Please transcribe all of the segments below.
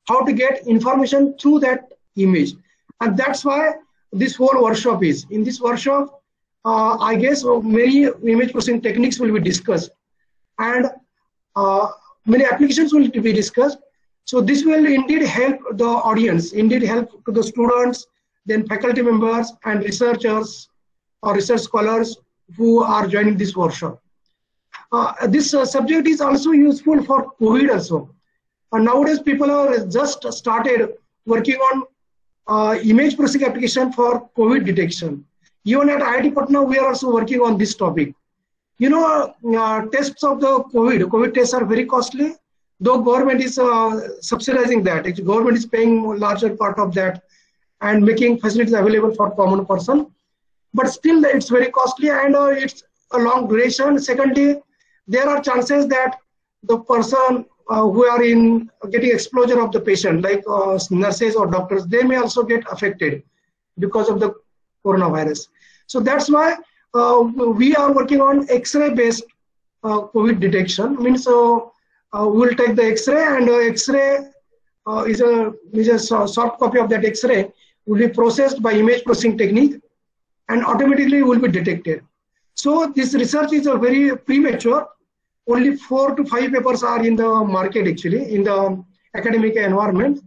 how to get information through that image. And that's why this whole workshop is. In this workshop, I guess many image processing techniques will be discussed, and many applications will be discussed. So this will indeed help the audience, indeed help to the students, then faculty members and researchers or research scholars who are joining this workshop. This subject is also useful for COVID also. Nowadays, people have just started working on image processing application for COVID detection. Even at IIT Patna, we are also working on this topic. You know, tests of the COVID tests are very costly, though government is subsidizing that. Actually, government is paying a larger part of that and making facilities available for common person. But still, it's very costly and it's a long duration. Secondly, there are chances that the person who are in getting exposure of the patient, like nurses or doctors, they may also get affected because of the coronavirus. So that's why we are working on X-ray based COVID detection. Means we'll take the X-ray, and X-ray is a soft copy of that X-ray will be processed by image processing technique and automatically will be detected. So this research is a very premature. Only 4 to 5 papers are in the market actually, in the academic environment.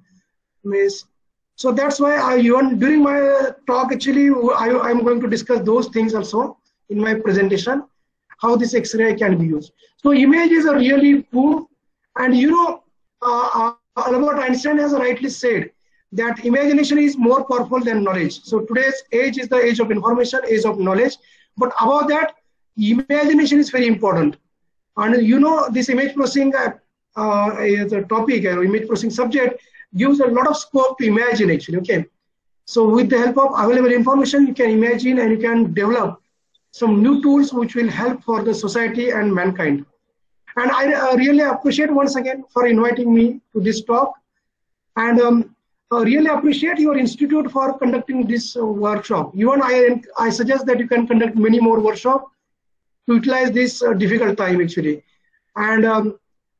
So that's why even during my talk actually, I'm going to discuss those things also in my presentation, how this X-ray can be used. So images are really boom. And you know, Albert Einstein has rightly said that imagination is more powerful than knowledge. So today's age is the age of information, age of knowledge. But about that, imagination is very important. And you know, this image processing the topic, image processing subject gives a lot of scope to imagine actually, okay? So with the help of available information, you can imagine and you can develop some new tools which will help for the society and mankind. And I really appreciate once again for inviting me to this talk. And really appreciate your institute for conducting this workshop. Even I suggest that you can conduct many more workshops to utilize this difficult time actually, and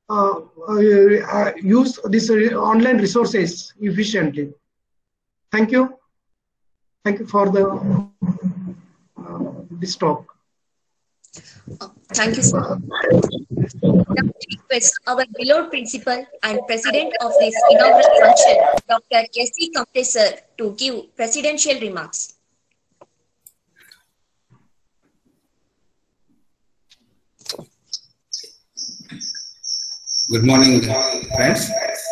use these online resources efficiently. Thank you. Thank you for the this talk. Thank you, sir. Now request our beloved principal and president of this inaugural function, Dr. S.C. Kamte sir, to give presidential remarks. Good morning, friends.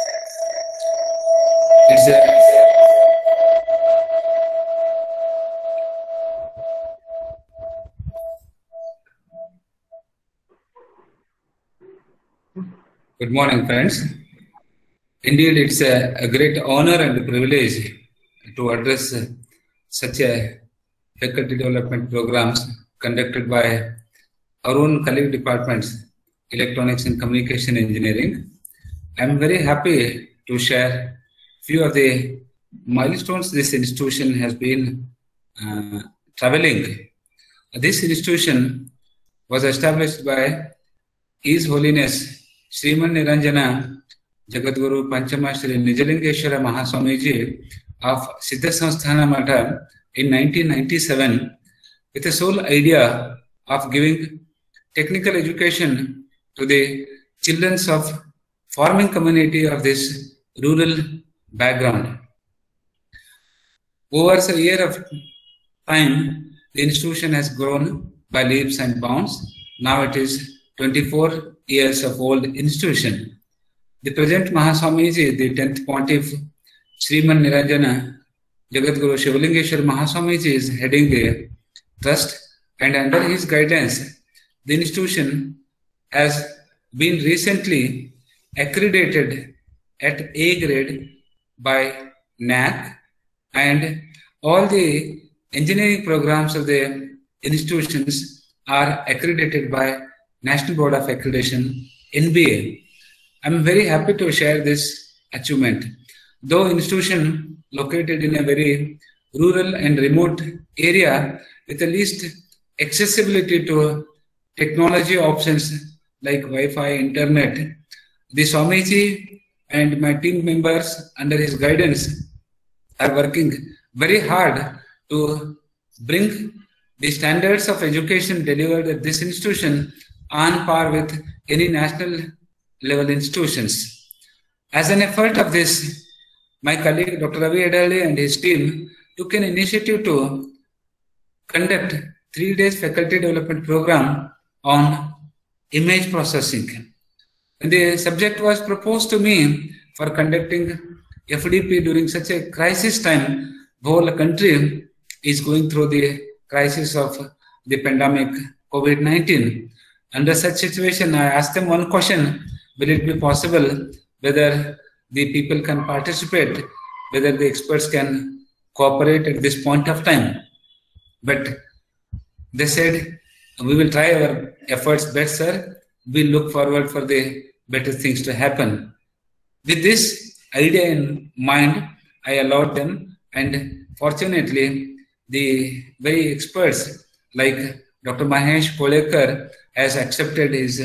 Good morning, friends. Indeed, it's a great honor and privilege to address such a faculty development programs conducted by our own colleague departments, Electronics and Communication Engineering. I'm very happy to share few of the milestones this institution has been traveling. This institution was established by His Holiness Sriman Niranjana Jagadguru Panchama Shri Nijalingeshwara Mahaswamiji of Siddha Samsthana Matha in 1997 with the sole idea of giving technical education to the children of farming community of this rural background. Over a year of time, the institution has grown by leaps and bounds. Now it is 24 years of old institution. The present Mahaswamiji, the 10th Pontiff, Sriman Niranjana Jagadguru Shivalingeshwar Mahaswamiji is heading the trust, and under his guidance, the institution has been recently accredited at A grade by NAAC, and all the engineering programs of the institutions are accredited by National Board of Accreditation, NBA. I'm very happy to share this achievement. Though institution located in a very rural and remote area with the least accessibility to technology options like Wi-Fi, internet, the Swamiji and my team members under his guidance are working very hard to bring the standards of education delivered at this institution on par with any national level institutions. As an effort of this, my colleague Dr. Ravi Edale and his team took an initiative to conduct 3 days faculty development program on image processing. And the subject was proposed to me for conducting FDP during such a crisis time. The whole country is going through the crisis of the pandemic COVID-19. Under such situation, I asked them one question: will it be possible whether the people can participate, whether the experts can cooperate at this point of time? But they said, we will try our efforts best, sir. We look forward for the better things to happen. With this idea in mind, I allowed them, and fortunately, the very experts like Dr. Mahesh Polekar has accepted his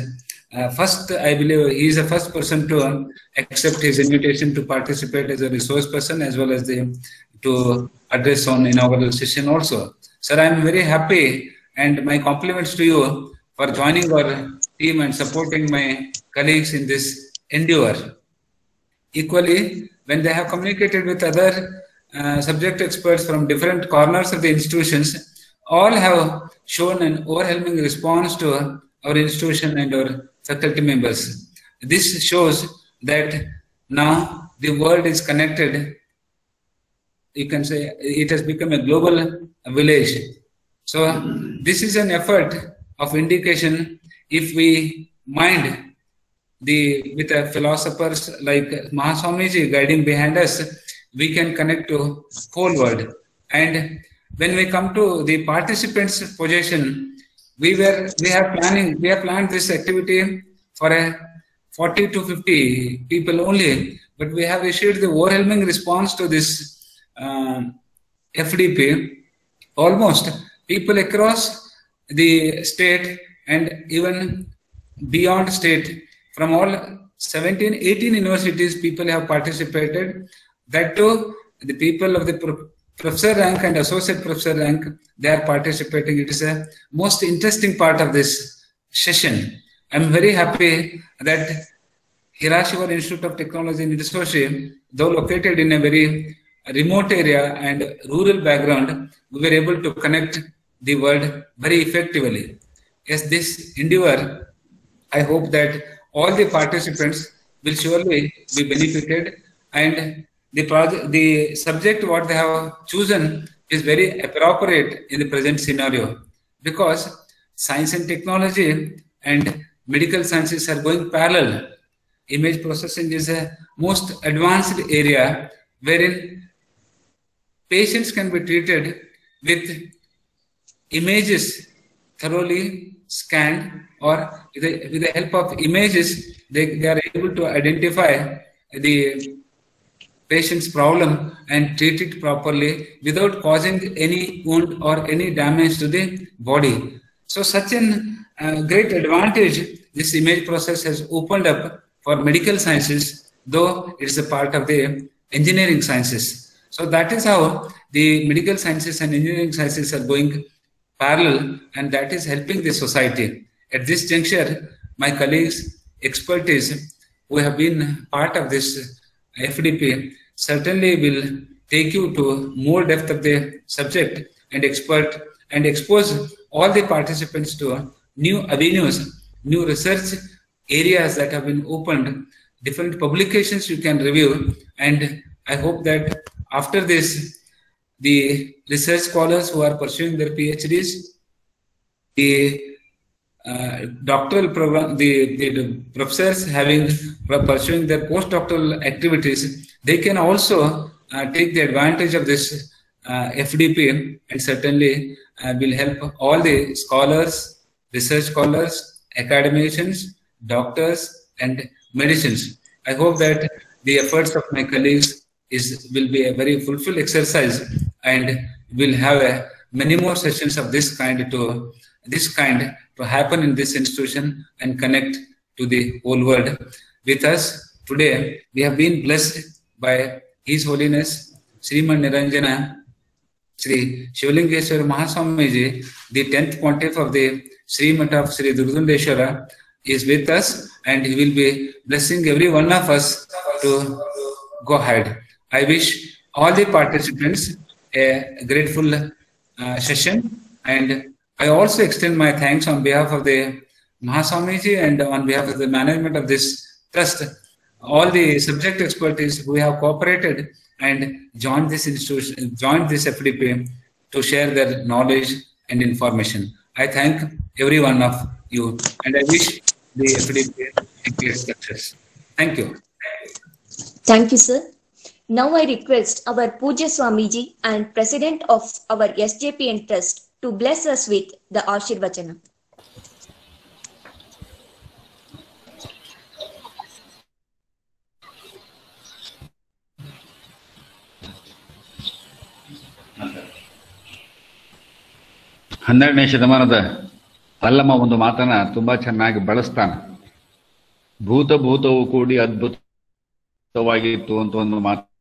I believe he is the first person to accept his invitation to participate as a resource person, as well as to address on inaugural session also. Sir, I am very happy, and my compliments to you for joining our team and supporting my colleagues in this endeavor. Equally, when they have communicated with other subject experts from different corners of the institutions, all have shown an overwhelming response to our institution and our faculty members. This shows that now the world is connected. You can say it has become a global village. So this is an effort of indication. If we mind with the philosophers like Mahaswamiji guiding behind us, we can connect to whole world. And when we come to the participants' position, we have planned this activity for a 40 to 50 people only, but we have received the overwhelming response to this FDP. Almost people across the state and even beyond state, from all 17, 18 universities, people have participated. That too, the people of the professor rank and associate professor rank, they are participating. It is a most interesting part of this session. I am very happy that Hirashivar Institute of Technology in Hiroshima, though located in a very remote area and rural background, we were able to connect the world very effectively. Yes, this endeavor, I hope that all the participants will surely be benefited, and the subject what they have chosen is very appropriate in the present scenario, because science and technology and medical sciences are going parallel. Image processing is a most advanced area wherein patients can be treated with images thoroughly scanned, or with the help of images, they are able to identify the patient's problem and treat it properly without causing any wound or any damage to the body. So such an great advantage this image process has opened up for medical sciences, though it's a part of the engineering sciences. So that is how the medical sciences and engineering sciences are going parallel, and that is helping the society. At this juncture, my colleagues' expertise, who have been part of this FDP, certainly will take you to more depth of the subject and expose all the participants to new avenues, new research areas that have been opened, different publications you can review. And I hope that after this, the research scholars who are pursuing their PhDs, the doctoral program, the professors pursuing their postdoctoral activities, they can also take the advantage of this FDP, and certainly will help all the scholars, research scholars, academicians, doctors, and medicines. I hope that the efforts of my colleagues will be a very fulfilled exercise, and we'll have many more sessions of this kind to happen in this institution and connect to the whole world. With us today we have been blessed by His Holiness Sriman Niranjana Sri Shivlingeshwara Mahaswamiji, the 10th Pontiff of the Sri Math of Sri Durgundeshwara, is with us, and he will be blessing every one of us to go ahead. I wish all the participants a grateful session, and I also extend my thanks on behalf of the Mahaswamiji and on behalf of the management of this trust, all the subject expertise who have cooperated and joined this institution, joined this FDP to share their knowledge and information. I thank every one of you, and I wish the FDP a great success. Thank you. Thank you, sir. Now I request our Pujya Swamiji and President of our SJPN Trust to bless us with the Ashirvachana. ಹನ್ನೆರಡನೇ ಶತಮಾನದ ಅಲ್ಲಮ ಒಂದು ಮಾತನ್ನ ತುಂಬಾ ಚೆನ್ನಾಗಿ ಬಳಸ್ತಾನೆ. ಭೂತವು ಕೂಡಿ ಅದ್ಭುತವಾಗಿತ್ತು ಅಂತ ಒಂದು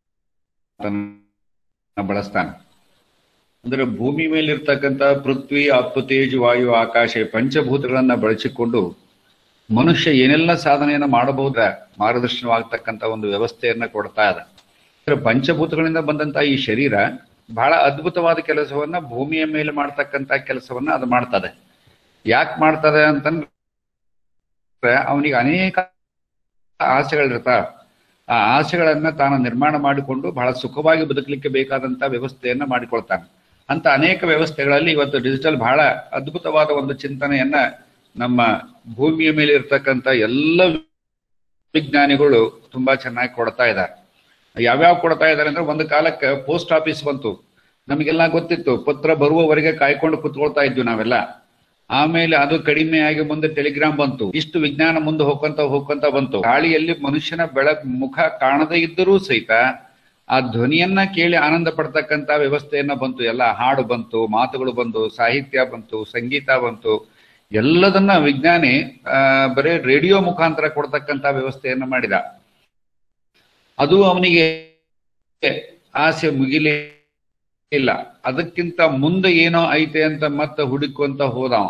ಮಾತನ್ನ ಬಳಸ್ತಾನೆ. ಅಂದ್ರೆ ಭೂಮಿ ಮೇಲಿರ್ತಕ್ಕಂಥ ಪೃಥ್ವಿ, ಅಪ್ಪು, ತೇಜ್, ವಾಯು, ಆಕಾಶ ಪಂಚಭೂತಗಳನ್ನ ಬಳಸಿಕೊಂಡು ಮನುಷ್ಯ ಏನೆಲ್ಲ ಸಾಧನೆಯನ್ನ ಮಾಡಬಹುದ ಮಾರ್ಗದರ್ಶನವಾಗ್ತಕ್ಕಂಥ ಒಂದು ವ್ಯವಸ್ಥೆಯನ್ನ ಕೊಡ್ತಾ ಇದೆ. ಪಂಚಭೂತಗಳಿಂದ ಬಂದಂತ ಈ ಶರೀರ ಬಹಳ ಅದ್ಭುತವಾದ ಕೆಲಸವನ್ನ ಭೂಮಿಯ ಮೇಲೆ ಮಾಡ್ತಕ್ಕಂಥ ಕೆಲಸವನ್ನ ಅದು ಮಾಡ್ತದೆ. ಯಾಕೆ ಮಾಡ್ತದೆ ಅಂತಂದ್ರೆ ಅವನಿಗೆ ಅನೇಕ ಆಸೆಗಳಿರ್ತಾವ. ಆ ಆಸೆಗಳನ್ನ ತಾನು ನಿರ್ಮಾಣ ಮಾಡಿಕೊಂಡು ಬಹಳ ಸುಖವಾಗಿ ಬದುಕಲಿಕ್ಕೆ ಬೇಕಾದಂತ ವ್ಯವಸ್ಥೆಯನ್ನ ಮಾಡಿಕೊಳ್ತಾನೆ. ಅಂತ ಅನೇಕ ವ್ಯವಸ್ಥೆಗಳಲ್ಲಿ ಇವತ್ತು ಡಿಜಿಟಲ್ ಬಹಳ ಅದ್ಭುತವಾದ ಒಂದು ಚಿಂತನೆಯನ್ನ ನಮ್ಮ ಭೂಮಿಯ ಮೇಲೆ ಇರ್ತಕ್ಕಂಥ ಎಲ್ಲ ವಿಜ್ಞಾನಿಗಳು ತುಂಬಾ ಚೆನ್ನಾಗಿ ಕೊಡ್ತಾ ಇದ್ದಾರೆ. ಯಾವ್ಯಾವ ಕೊಡ್ತಾ ಇದ್ದಾರೆ ಅಂದ್ರೆ, ಒಂದು ಕಾಲಕ್ಕೆ ಪೋಸ್ಟ್ ಆಫೀಸ್ ಬಂತು. ನಮಗೆಲ್ಲ ಗೊತ್ತಿತ್ತು, ಪತ್ರ ಬರುವವರೆಗೆ ಕಾಯ್ಕೊಂಡು ಕುತ್ಕೊಳ್ತಾ ಇದ್ವಿ ನಾವೆಲ್ಲ. ಆಮೇಲೆ ಅದು ಕಡಿಮೆ ಆಗಿ ಮುಂದೆ ಟೆಲಿಗ್ರಾಮ್ ಬಂತು. ಇಷ್ಟು ವಿಜ್ಞಾನ ಮುಂದೆ ಹೋಗ್ಕೊಂತ ಬಂತು. ಗಾಳಿಯಲ್ಲಿ ಮನುಷ್ಯನ ಮುಖ ಕಾಣದೇ ಇದ್ದರೂ ಸಹಿತ ಆ ಧ್ವನಿಯನ್ನ ಕೇಳಿ ಆನಂದ ಪಡ್ತಕ್ಕಂತ ವ್ಯವಸ್ಥೆಯನ್ನ ಬಂತು. ಎಲ್ಲ ಹಾಡು ಬಂತು, ಮಾತುಗಳು ಬಂತು, ಸಾಹಿತ್ಯ ಬಂತು, ಸಂಗೀತ ಬಂತು. ಎಲ್ಲದನ್ನ ವಿಜ್ಞಾನಿ ಬರೀ ರೇಡಿಯೋ ಮುಖಾಂತರ ಕೊಡ್ತಕ್ಕಂತ ವ್ಯವಸ್ಥೆಯನ್ನ ಮಾಡಿದ. ಅದು ಅವನಿಗೆ ಆಸೆ ಮುಗಿಲೇ ಇಲ್ಲ. ಅದಕ್ಕಿಂತ ಮುಂದೆ ಏನೋ ಐತೆ ಅಂತ ಮತ್ತೆ ಹುಡುಕೊಂತ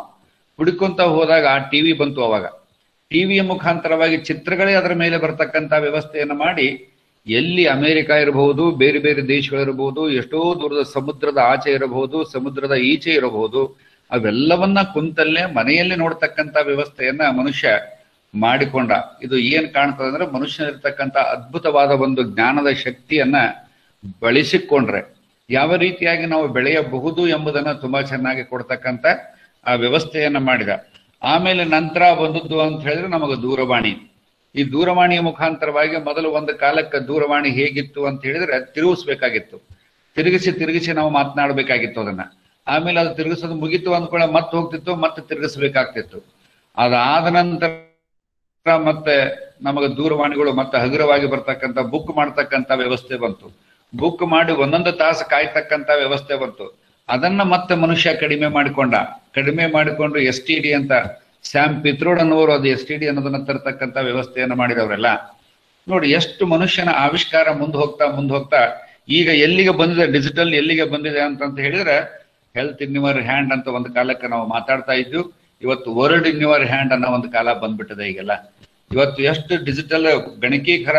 ಹೋದಾಗ ಆ ಟಿವಿ ಬಂತು. ಅವಾಗ ಟಿವಿಯ ಮುಖಾಂತರವಾಗಿ ಚಿತ್ರಗಳೇ ಅದರ ಮೇಲೆ ಬರ್ತಕ್ಕಂಥ ವ್ಯವಸ್ಥೆಯನ್ನು ಮಾಡಿ, ಎಲ್ಲಿ ಅಮೆರಿಕ ಇರಬಹುದು, ಬೇರೆ ಬೇರೆ ದೇಶಗಳಿರಬಹುದು, ಎಷ್ಟೋ ದೂರದ ಸಮುದ್ರದ ಆಚೆ ಇರಬಹುದು, ಸಮುದ್ರದ ಈಚೆ ಇರಬಹುದು, ಅವೆಲ್ಲವನ್ನ ಕುಂತಲ್ಲೇ ಮನೆಯಲ್ಲಿ ನೋಡ್ತಕ್ಕಂಥ ವ್ಯವಸ್ಥೆಯನ್ನ ಮನುಷ್ಯ ಮಾಡಿಕೊಂಡ. ಇದು ಏನ್ ಕಾಣ್ತದೆ ಅಂದ್ರೆ, ಮನುಷ್ಯನಿರ್ತಕ್ಕಂಥ ಅದ್ಭುತವಾದ ಒಂದು ಜ್ಞಾನದ ಶಕ್ತಿಯನ್ನ ಬಳಸಿಕೊಂಡ್ರೆ ಯಾವ ರೀತಿಯಾಗಿ ನಾವು ಬೆಳೆಯಬಹುದು ಎಂಬುದನ್ನ ತುಂಬಾ ಚೆನ್ನಾಗಿ ಕೊಡ್ತಕ್ಕಂಥ ಆ ವ್ಯವಸ್ಥೆಯನ್ನ ಮಾಡಿದ. ಆಮೇಲೆ ನಂತರ ಬಂದದ್ದು ಅಂತ ಹೇಳಿದ್ರೆ ನಮಗೆ ದೂರವಾಣಿ. ಈ ದೂರವಾಣಿಯ ಮುಖಾಂತರವಾಗಿ ಮೊದಲು ಒಂದು ಕಾಲಕ್ಕೆ ದೂರವಾಣಿ ಹೇಗಿತ್ತು ಅಂತ ಹೇಳಿದ್ರೆ, ತಿರುಗಿಸ್ಬೇಕಾಗಿತ್ತು. ತಿರುಗಿಸಿ ನಾವು ಮಾತನಾಡಬೇಕಾಗಿತ್ತು ಅದನ್ನ. ಆಮೇಲೆ ಅದು ತಿರುಗಿಸೋದು ಮುಗಿತು ಅಂದ್ಕೊಳ್ಳ ಮತ್ತೆ ಹೋಗ್ತಿತ್ತು, ಮತ್ತೆ ತಿರುಗಿಸ್ಬೇಕಾಗ್ತಿತ್ತು. ಅದಾದ ನಂತರ ಮತ್ತೆ ನಮಗೆ ದೂರವಾಣಿಗಳು ಮತ್ತೆ ಹಗುರವಾಗಿ ಬರ್ತಕ್ಕಂಥ ಬುಕ್ ಮಾಡ್ತಕ್ಕಂಥ ವ್ಯವಸ್ಥೆ ಬಂತು. ಬುಕ್ ಮಾಡಿ ಒಂದೊಂದು ತಾಸು ಕಾಯ್ತಕ್ಕಂಥ ವ್ಯವಸ್ಥೆ ಬಂತು. ಅದನ್ನ ಮತ್ತೆ ಮನುಷ್ಯ ಕಡಿಮೆ ಮಾಡಿಕೊಂಡು STD ಅಂತ, ಸ್ಯಾಮ್ ಪಿತ್ರೋಡ್ ಅನ್ನೋರು ಅದು STD ಅನ್ನೋದನ್ನ ತರತಕ್ಕಂಥ ವ್ಯವಸ್ಥೆಯನ್ನು ಮಾಡಿದವರೆಲ್ಲ. ನೋಡಿ ಎಷ್ಟು ಮನುಷ್ಯನ ಆವಿಷ್ಕಾರ ಮುಂದೆ ಹೋಗ್ತಾ ಈಗ ಎಲ್ಲಿಗೆ ಬಂದಿದೆ, ಡಿಜಿಟಲ್ ಎಲ್ಲಿಗೆ ಬಂದಿದೆ ಅಂತ ಹೇಳಿದ್ರೆ, ಹೆಲ್ತ್ ಇನ್ ಯುವರ್ ಹ್ಯಾಂಡ್ ಅಂತ ಒಂದು ಕಾಲಕ್ಕೆ ನಾವು ಮಾತಾಡ್ತಾ ಇದ್ವು. ಇವತ್ತು ವರ್ಲ್ಡ್ ಇನ್ ಯುವರ್ ಹ್ಯಾಂಡ್ ಅನ್ನೋ ಒಂದು ಕಾಲ ಬಂದ್ಬಿಟ್ಟಿದೆ ಈಗೆಲ್ಲ. ಇವತ್ತು ಎಷ್ಟು ಡಿಜಿಟಲ್ ಗಣಕೀಕರ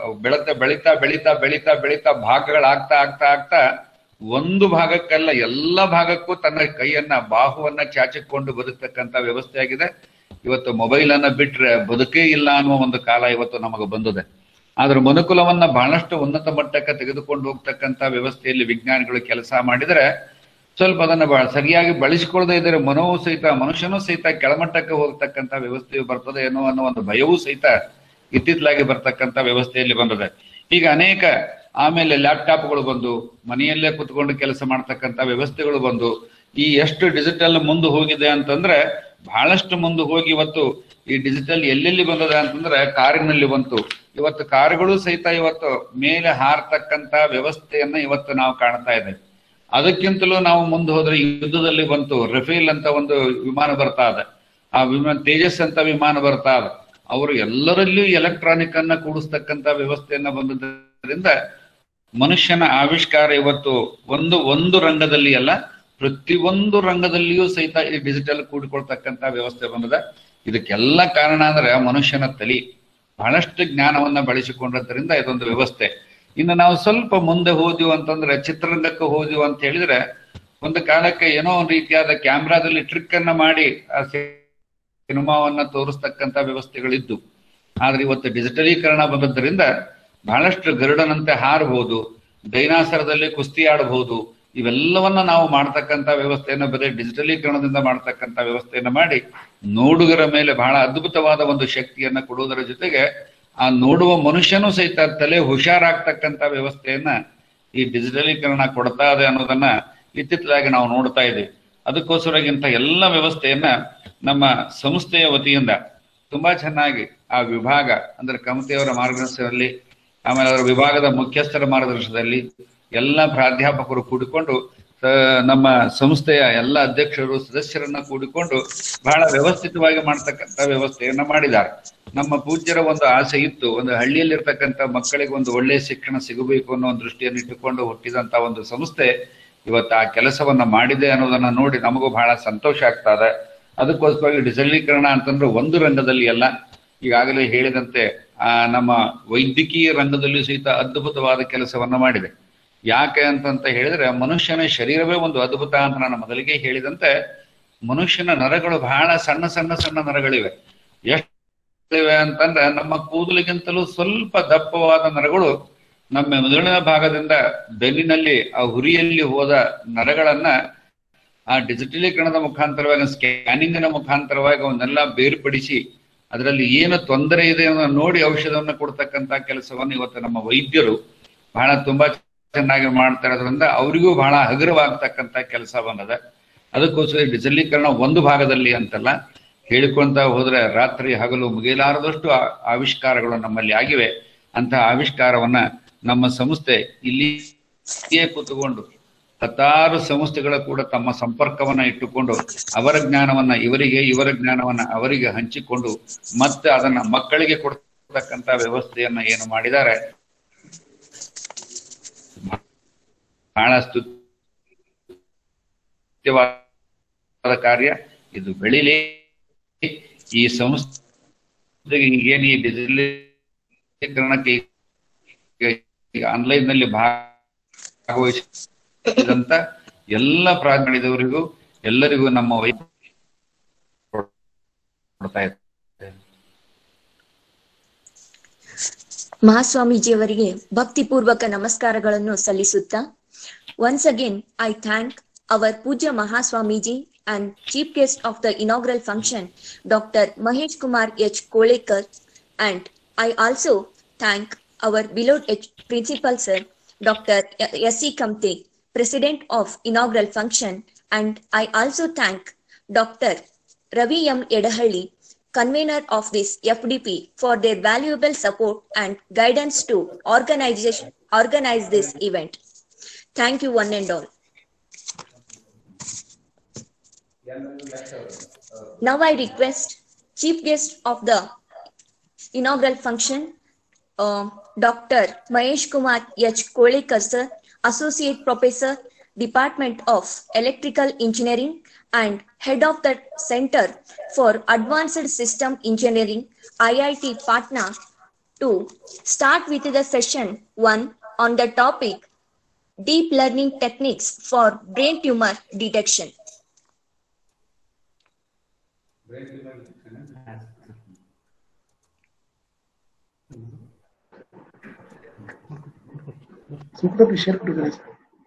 ಬೆಳೀತಾ ಭಾಗಗಳಾಗ್ತಾ ಒಂದು ಭಾಗಕ್ಕಲ್ಲ ಎಲ್ಲ ಭಾಗಕ್ಕೂ ತನ್ನ ಕೈಯನ್ನ ಬಾಹುವನ್ನ ಚಾಚಿಕೊಂಡು ಬದುಕ್ತಕ್ಕಂಥ ವ್ಯವಸ್ಥೆ ಆಗಿದೆ. ಇವತ್ತು ಮೊಬೈಲ್ ಅನ್ನ ಬಿಟ್ರೆ ಬದುಕೇ ಇಲ್ಲ ಅನ್ನುವ ಒಂದು ಕಾಲ ಇವತ್ತು ನಮಗೆ ಬಂದಿದೆ. ಆದ್ರೆ ಮನುಕುಲವನ್ನ ಬಹಳಷ್ಟು ಉನ್ನತ ಮಟ್ಟಕ್ಕೆ ತೆಗೆದುಕೊಂಡು ಹೋಗ್ತಕ್ಕಂಥ ವ್ಯವಸ್ಥೆಯಲ್ಲಿ ವಿಜ್ಞಾನಿಗಳು ಕೆಲಸ ಮಾಡಿದರೆ, ಸ್ವಲ್ಪ ಅದನ್ನ ಸರಿಯಾಗಿ ಬಳಸಿಕೊಳ್ಳದೆ ಇದ್ದರೆ ಮನುಷ್ಯನೂ ಸಹಿತ ಕೆಳಮಟ್ಟಕ್ಕೆ ಹೋಗ್ತಕ್ಕಂಥ ವ್ಯವಸ್ಥೆಯು ಬರ್ತದೆ ಅನ್ನೋ ಒಂದು ಭಯವೂ ಸಹಿತ ಇತ್ತಿತ್ತಲಾಗಿ ಬರ್ತಕ್ಕಂಥ ವ್ಯವಸ್ಥೆಯಲ್ಲಿ ಬಂದಿದೆ. ಈಗ ಅನೇಕ ಆಮೇಲೆ ಲ್ಯಾಪ್ಟಾಪ್ಗಳು ಬಂದು ಮನೆಯಲ್ಲೇ ಕುತ್ಕೊಂಡು ಕೆಲಸ ಮಾಡ್ತಕ್ಕಂಥ ವ್ಯವಸ್ಥೆಗಳು ಬಂದು, ಈ ಎಷ್ಟು ಡಿಜಿಟಲ್ ಮುಂದೆ ಹೋಗಿದೆ ಅಂತಂದ್ರೆ ಬಹಳಷ್ಟು ಮುಂದೆ ಹೋಗಿ ಇವತ್ತು ಈ ಡಿಜಿಟಲ್ ಎಲ್ಲೆಲ್ಲಿ ಬಂದಿದೆ ಅಂತಂದ್ರೆ ಕಾರಿನಲ್ಲಿ ಬಂತು. ಇವತ್ತು ಕಾರುಗಳು ಸಹಿತ ಇವತ್ತು ಮೇಲೆ ಹಾರತಕ್ಕಂಥ ವ್ಯವಸ್ಥೆಯನ್ನ ಇವತ್ತು ನಾವು ಕಾಣ್ತಾ ಇದ್ದೇವೆ. ಅದಕ್ಕಿಂತಲೂ ನಾವು ಮುಂದೆ ಹೋದ್ರೆ ಯುದ್ಧದಲ್ಲಿ ಬಂತು, ರಫೇಲ್ ಅಂತ ಒಂದು ವಿಮಾನ ಬರ್ತಾ ಇದೆ, ಆ ವಿಮಾನ ತೇಜಸ್ ಅಂತ ವಿಮಾನ ಬರ್ತಾ ಇದೆ. ಅವರು ಎಲ್ಲರಲ್ಲಿಯೂ ಎಲೆಕ್ಟ್ರಾನಿಕ್ ಅನ್ನ ಕೂಡಿಸ್ತಕ್ಕಂತ ವ್ಯವಸ್ಥೆಯನ್ನ ಬಂದದ್ರಿಂದ ಮನುಷ್ಯನ ಆವಿಷ್ಕಾರ ಇವತ್ತು ಒಂದು ರಂಗದಲ್ಲಿ ಅಲ್ಲ, ಪ್ರತಿಯೊಂದು ರಂಗದಲ್ಲಿಯೂ ಸಹಿತ ಈ ಡಿಜಿಟಲ್ ಕೂಡಿಕೊಳ್ತಕ್ಕಂತ ವ್ಯವಸ್ಥೆ ಬಂದದ. ಇದಕ್ಕೆಲ್ಲ ಕಾರಣ ಅಂದ್ರೆ ಮನುಷ್ಯನ ತಲೆ ಬಹಳಷ್ಟು ಜ್ಞಾನವನ್ನ ಬಳಸಿಕೊಂಡದ್ರಿಂದ ಇದೊಂದು ವ್ಯವಸ್ಥೆ. ಇನ್ನು ನಾವು ಸ್ವಲ್ಪ ಮುಂದೆ ಹೋದ್ವು ಅಂತಂದ್ರೆ ಚಿತ್ರರಂಗಕ್ಕೆ ಹೋದ್ವು ಅಂತ ಹೇಳಿದ್ರೆ, ಒಂದು ಕಾಲಕ್ಕೆ ಏನೋ ಒಂದು ರೀತಿಯಾದ ಕ್ಯಾಮ್ರಾದಲ್ಲಿ ಟ್ರಿಕ್ ಅನ್ನ ಮಾಡಿ ಆ ಸಿನಿಮಾವನ್ನ ತೋರಿಸ್ತಕ್ಕಂತ ವ್ಯವಸ್ಥೆಗಳಿದ್ದು. ಆದ್ರೆ ಇವತ್ತು ಡಿಜಿಟಲೀಕರಣ ಬಂದದ್ರಿಂದ ಬಹಳಷ್ಟು ಗರುಡನಂತೆ ಹಾರಬಹುದು, ಡೈನಾಸರದಲ್ಲಿ ಕುಸ್ತಿ ಆಡಬಹುದು, ಇವೆಲ್ಲವನ್ನ ನಾವು ಮಾಡ್ತಕ್ಕಂಥ ವ್ಯವಸ್ಥೆಯನ್ನ ಬರೀ ಡಿಜಿಟಲೀಕರಣದಿಂದ ಮಾಡ್ತಕ್ಕಂಥ ವ್ಯವಸ್ಥೆಯನ್ನ ಮಾಡಿ ನೋಡುಗರ ಮೇಲೆ ಬಹಳ ಅದ್ಭುತವಾದ ಒಂದು ಶಕ್ತಿಯನ್ನ ಕೊಡುವುದರ ಜೊತೆಗೆ ಆ ನೋಡುವ ಮನುಷ್ಯನೂ ಸಹಿತ ತಲೆ ಹುಷಾರಾಗ್ತಕ್ಕಂಥ ವ್ಯವಸ್ಥೆಯನ್ನ ಈ ಡಿಜಿಟಲೀಕರಣ ಕೊಡ್ತಾ ಇದೆ ಅನ್ನೋದನ್ನ ಇತ್ತಿತ್ತಲಾಗಿ ನಾವು ನೋಡ್ತಾ ಇದ್ದೀವಿ. ಅದಕ್ಕೋಸ್ಕರಗಿಂತ ಎಲ್ಲ ವ್ಯವಸ್ಥೆಯನ್ನ ನಮ್ಮ ಸಂಸ್ಥೆಯ ವತಿಯಿಂದ ತುಂಬಾ ಚೆನ್ನಾಗಿ ಆ ವಿಭಾಗ ಅಂದ್ರೆ ಕಮತೆಯವರ ಮಾರ್ಗದರ್ಶನದಲ್ಲಿ, ಆಮೇಲೆ ಅವರ ವಿಭಾಗದ ಮುಖ್ಯಸ್ಥರ ಮಾರ್ಗದರ್ಶನದಲ್ಲಿ ಎಲ್ಲ ಪ್ರಾಧ್ಯಾಪಕರು ಕೂಡಿಕೊಂಡು, ನಮ್ಮ ಸಂಸ್ಥೆಯ ಎಲ್ಲ ಅಧ್ಯಕ್ಷರು ಸದಸ್ಯರನ್ನ ಕೂಡಿಕೊಂಡು ಬಹಳ ವ್ಯವಸ್ಥಿತವಾಗಿ ಮಾಡ್ತಕ್ಕಂಥ ವ್ಯವಸ್ಥೆಯನ್ನ ಮಾಡಿದ್ದಾರೆ. ನಮ್ಮ ಪೂಜ್ಯರ ಒಂದು ಆಸೆ ಇತ್ತು, ಒಂದು ಹಳ್ಳಿಯಲ್ಲಿರ್ತಕ್ಕಂಥ ಮಕ್ಕಳಿಗೆ ಒಂದು ಒಳ್ಳೆಯ ಶಿಕ್ಷಣ ಸಿಗಬೇಕು ಅನ್ನೋ ಒಂದು ದೃಷ್ಟಿಯನ್ನು ಇಟ್ಟುಕೊಂಡು ಹುಟ್ಟಿದಂತ ಒಂದು ಸಂಸ್ಥೆ ಇವತ್ತು ಆ ಕೆಲಸವನ್ನ ಮಾಡಿದೆ ಅನ್ನೋದನ್ನ ನೋಡಿ ನಮಗೂ ಬಹಳ ಸಂತೋಷ ಆಗ್ತಾ ಇದೆ. ಅದಕ್ಕೋಸ್ಕರವಾಗಿ ಡಿಜಿಟಲೀಕರಣ ಅಂತಂದ್ರೆ ಒಂದು ರಂಗದಲ್ಲಿ ಅಲ್ಲ, ಈಗಾಗಲೇ ಹೇಳಿದಂತೆ ನಮ್ಮ ವೈದ್ಯಕೀಯ ರಂಗದಲ್ಲಿ ಸಹಿತ ಅದ್ಭುತವಾದ ಕೆಲಸವನ್ನ ಮಾಡಿದೆ. ಯಾಕೆ ಅಂತಂತ ಹೇಳಿದ್ರೆ ಮನುಷ್ಯನ ಶರೀರವೇ ಒಂದು ಅದ್ಭುತ ಅಂತ ನಾನು ಮೊದಲಿಗೆ ಹೇಳಿದಂತೆ, ಮನುಷ್ಯನ ನರಗಳು ಬಹಳ ಸಣ್ಣ ಸಣ್ಣ ಸಣ್ಣ ನರಗಳಿವೆ. ಎಷ್ಟಿವೆ ಅಂತಂದ್ರೆ ನಮ್ಮ ಕೂದಲಿಗಿಂತಲೂ ಸ್ವಲ್ಪ ದಪ್ಪವಾದ ನರಗಳು ನಮ್ಮ ಮೆದುಳಿನ ಭಾಗದಿಂದ ಬೆನ್ನಿನಲ್ಲಿ ಆ ಹುರಿಯಲ್ಲಿ ಹೋದ ನರಗಳನ್ನ ಆ ಡಿಜಿಟಲೀಕರಣದ ಮುಖಾಂತರವಾಗಿ, ಸ್ಕ್ಯಾನಿಂಗಿನ ಮುಖಾಂತರವಾಗಿ ಅವನ್ನೆಲ್ಲ ಬೇರ್ಪಡಿಸಿ ಅದರಲ್ಲಿ ಏನು ತೊಂದರೆ ಇದೆ ಅನ್ನೋದನ್ನ ನೋಡಿ ಔಷಧವನ್ನು ಕೊಡ್ತಕ್ಕಂತ ಕೆಲಸವನ್ನು ಇವತ್ತು ನಮ್ಮ ವೈದ್ಯರು ಬಹಳ ತುಂಬಾ ಚೆನ್ನಾಗಿ ಮಾಡ್ತಾ ಇರೋದ್ರಿಂದ ಅವರಿಗೂ ಬಹಳ ಹಗುರವಾಗ್ತಕ್ಕಂತ ಕೆಲಸ ಬಂದಿದೆ. ಅದಕ್ಕೋಸ್ಕರ ಡಿಜಿಟಲೀಕರಣ ಒಂದು ಭಾಗದಲ್ಲಿ ಅಂತಲ್ಲ, ಹೇಳಿಕೊಂತ ಹೋದ್ರೆ ರಾತ್ರಿ ಹಗಲು ಮುಗಿಯಲಾರದಷ್ಟು ಆವಿಷ್ಕಾರಗಳು ನಮ್ಮಲ್ಲಿ ಆಗಿವೆ. ಅಂತಹ ಆವಿಷ್ಕಾರವನ್ನ ನಮ್ಮ ಸಂಸ್ಥೆ ಇಲ್ಲಿಯೇ ಕೂತುಕೊಂಡು ಹತ್ತಾರು ಸಂಸ್ಥೆಗಳ ಕೂಡ ತಮ್ಮ ಸಂಪರ್ಕವನ್ನ ಇಟ್ಟುಕೊಂಡು ಅವರ ಜ್ಞಾನವನ್ನ ಇವರಿಗೆ, ಇವರ ಜ್ಞಾನವನ್ನ ಅವರಿಗೆ ಹಂಚಿಕೊಂಡು ಮತ್ತೆ ಅದನ್ನ ಮಕ್ಕಳಿಗೆ ಕೊಡ್ತಕ್ಕಂತ ವ್ಯವಸ್ಥೆಯನ್ನ ಏನು ಮಾಡಿದ್ದಾರೆ, ಬಹಳ ಸ್ತುತ್ಯವಾದ ಕಾರ್ಯ. ಇದು ಬೆಳಿಲಿ. ಈ ಸಂಸ್ಥೆಗೆ ಈಗೇನು ಈ ಡಿಜಿಟಲೀಕರಣಕ್ಕೆ ಆನ್ಲೈನ್ ನಲ್ಲಿ ಭಾಗವಹಿಸಿದಂತ ಎಲ್ಲ ಪ್ರಾಜ್ಞರಿದವರಿಗೂ ಎಲ್ಲರಿಗೂ ನಮ್ಮ ಕೊಡ್ತಾ ಇದ್ದಾರೆ. ಮಹಾಸ್ವಾಮೀಜಿಯವರಿಗೆ ಭಕ್ತಿಪೂರ್ವಕ ನಮಸ್ಕಾರಗಳನ್ನು ಸಲ್ಲಿಸುತ್ತಾ, once again I thank our Puja Mahaswamiji and Chief Guest of the inaugural function, Dr. Mahesh Kumar H. Kolekar, and I also thank our beloved Principal Sir, Dr. S.C. Kamte, President of inaugural function, and I also thank Dr. Ravi M. Edahalli, Convener of this FDP, for their valuable support and guidance to organize this event. Thank you one and all. Now I request Chief Guest of the inaugural function, Dr. Mahesh Kumar H. Kolekar Sir, Associate Professor, Department of Electrical Engineering and Head of the Center for Advanced System Engineering, IIT Patna, to start with the session 1 on the topic Deep Learning Techniques for Brain Tumor Detection. Super share to guys.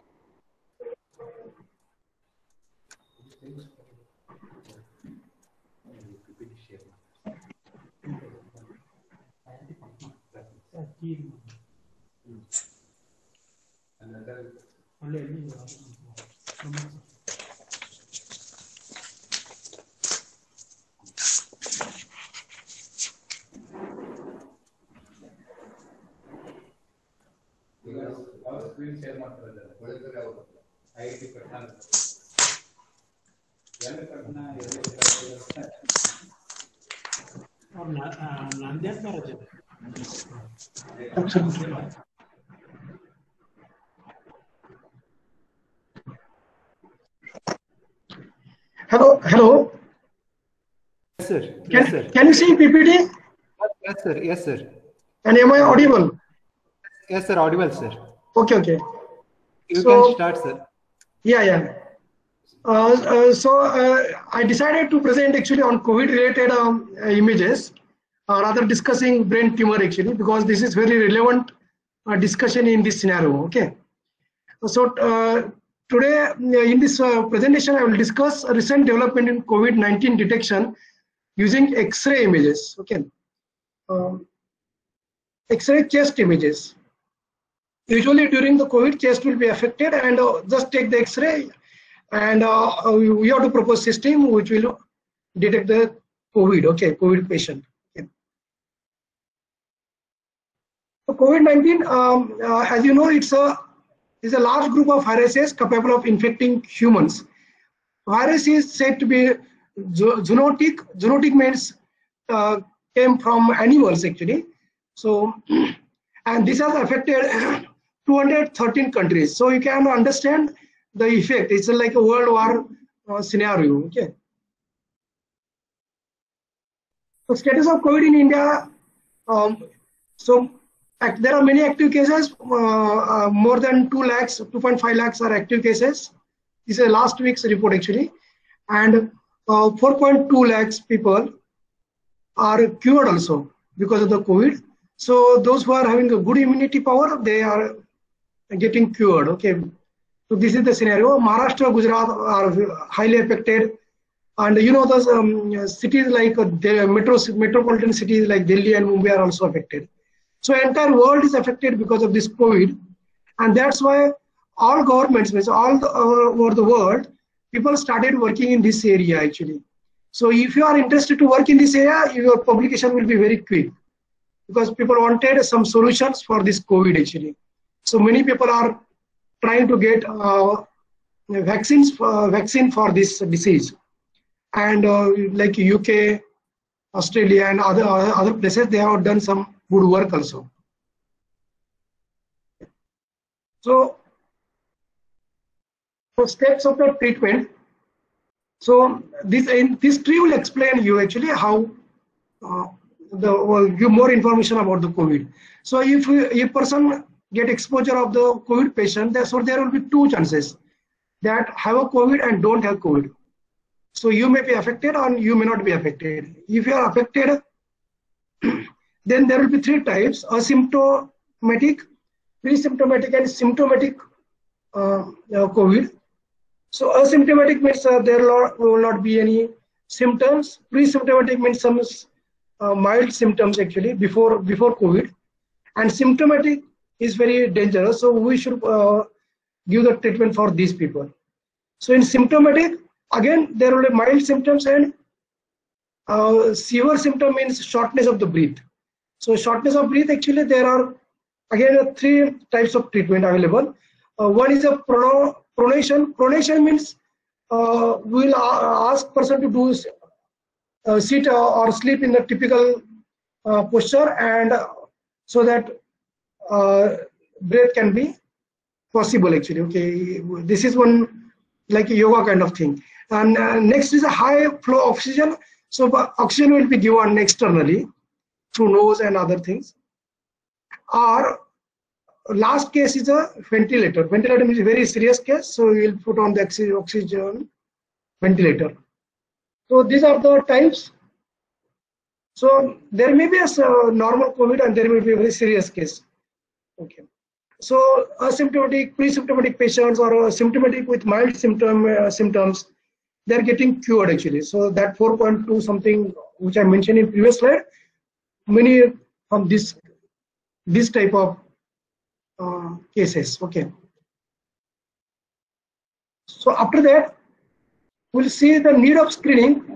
Screen share ಮಾಡ್ತಾರೆ IT ಪಟ್ಟಣ ಎಲ್ಲ ಪಟ್ಟಣ Hello, hello. Yes, sir. Yes, sir. Can you see PPT? Yes, sir. Yes, sir. And am I audible? Yes, sir. Audible, sir. Okay, okay. You So, can start, sir. Yeah, yeah. I decided to present actually on COVID-related images, rather discussing brain tumor actually, because this is very relevant discussion in this scenario. Okay. So today in this presentation, I will discuss a recent development in COVID-19 detection using X-ray images. Okay. X-ray chest images. Usually during the COVID, chest will be affected, and just take the X-ray, and we have to propose system which will detect the COVID. Okay, COVID patient. Okay. So COVID-19, as you know, is a large group of viruses capable of infecting humans. Virus is said to be zoonotic. Zoonotic means came from animals actually. So, and this has affected 213 countries. So you can understand the effect. It's like a world war scenario. Okay. So status of COVID in India. There are many active cases. More than 2 lakhs, 2.5 lakhs are active cases. This is last week's report actually, and 4.2 lakhs people are cured also because of the COVID. So those who are having a good immunity power, they are getting cured. Okay. So this is the scenario. Maharashtra, Gujarat are highly affected, and you know those cities like the metropolitan cities like Delhi and Mumbai are also affected. So entire world is affected because of this COVID, and that's why all governments, all over the world, people started working in this area actually. So if you are interested to work in this area, your publication will be very quick, because people wanted some solutions for this COVID actually. So many people are trying to get vaccine for this disease, and like UK, Australia, and other places, they have done some good work also. So steps of the treatment. So this tree will explain you actually how give more information about the COVID. So if a person get exposure of the COVID patient, so there will be 2 chances that have a COVID and don't have COVID. So you may be affected or you may not be affected. If you are affected, then there will be 3 types: asymptomatic, pre-symptomatic, and symptomatic COVID. So asymptomatic means there will not be any symptoms. Pre-symptomatic means some mild symptoms actually before COVID, and symptomatic is very dangerous. So we should give the treatment for these people. So in symptomatic, again there will be mild symptoms, and severe symptom means shortness of the breath. So shortness of breath, actually there are again 3 types of treatment available. One is a pronation. Pronation means we will ask person to do sit or sleep in the typical posture, and so that breath can be possible actually. Okay, this is one like a yoga kind of thing. And next is a high flow oxygen. So oxygen will be given externally through nose and other things. Or last case is a ventilator. Ventilator means a very serious case, so we will put on the oxygen ventilator. So these are the types. So there may be a normal COVID and there may be a very serious case. Okay. So asymptomatic, pre-symptomatic patients or symptomatic with mild symptoms, they are getting cured actually. So that 4.2 something which I mentioned in previous slide, many of this type of cases. Okay. So after that, we'll see the need of screening.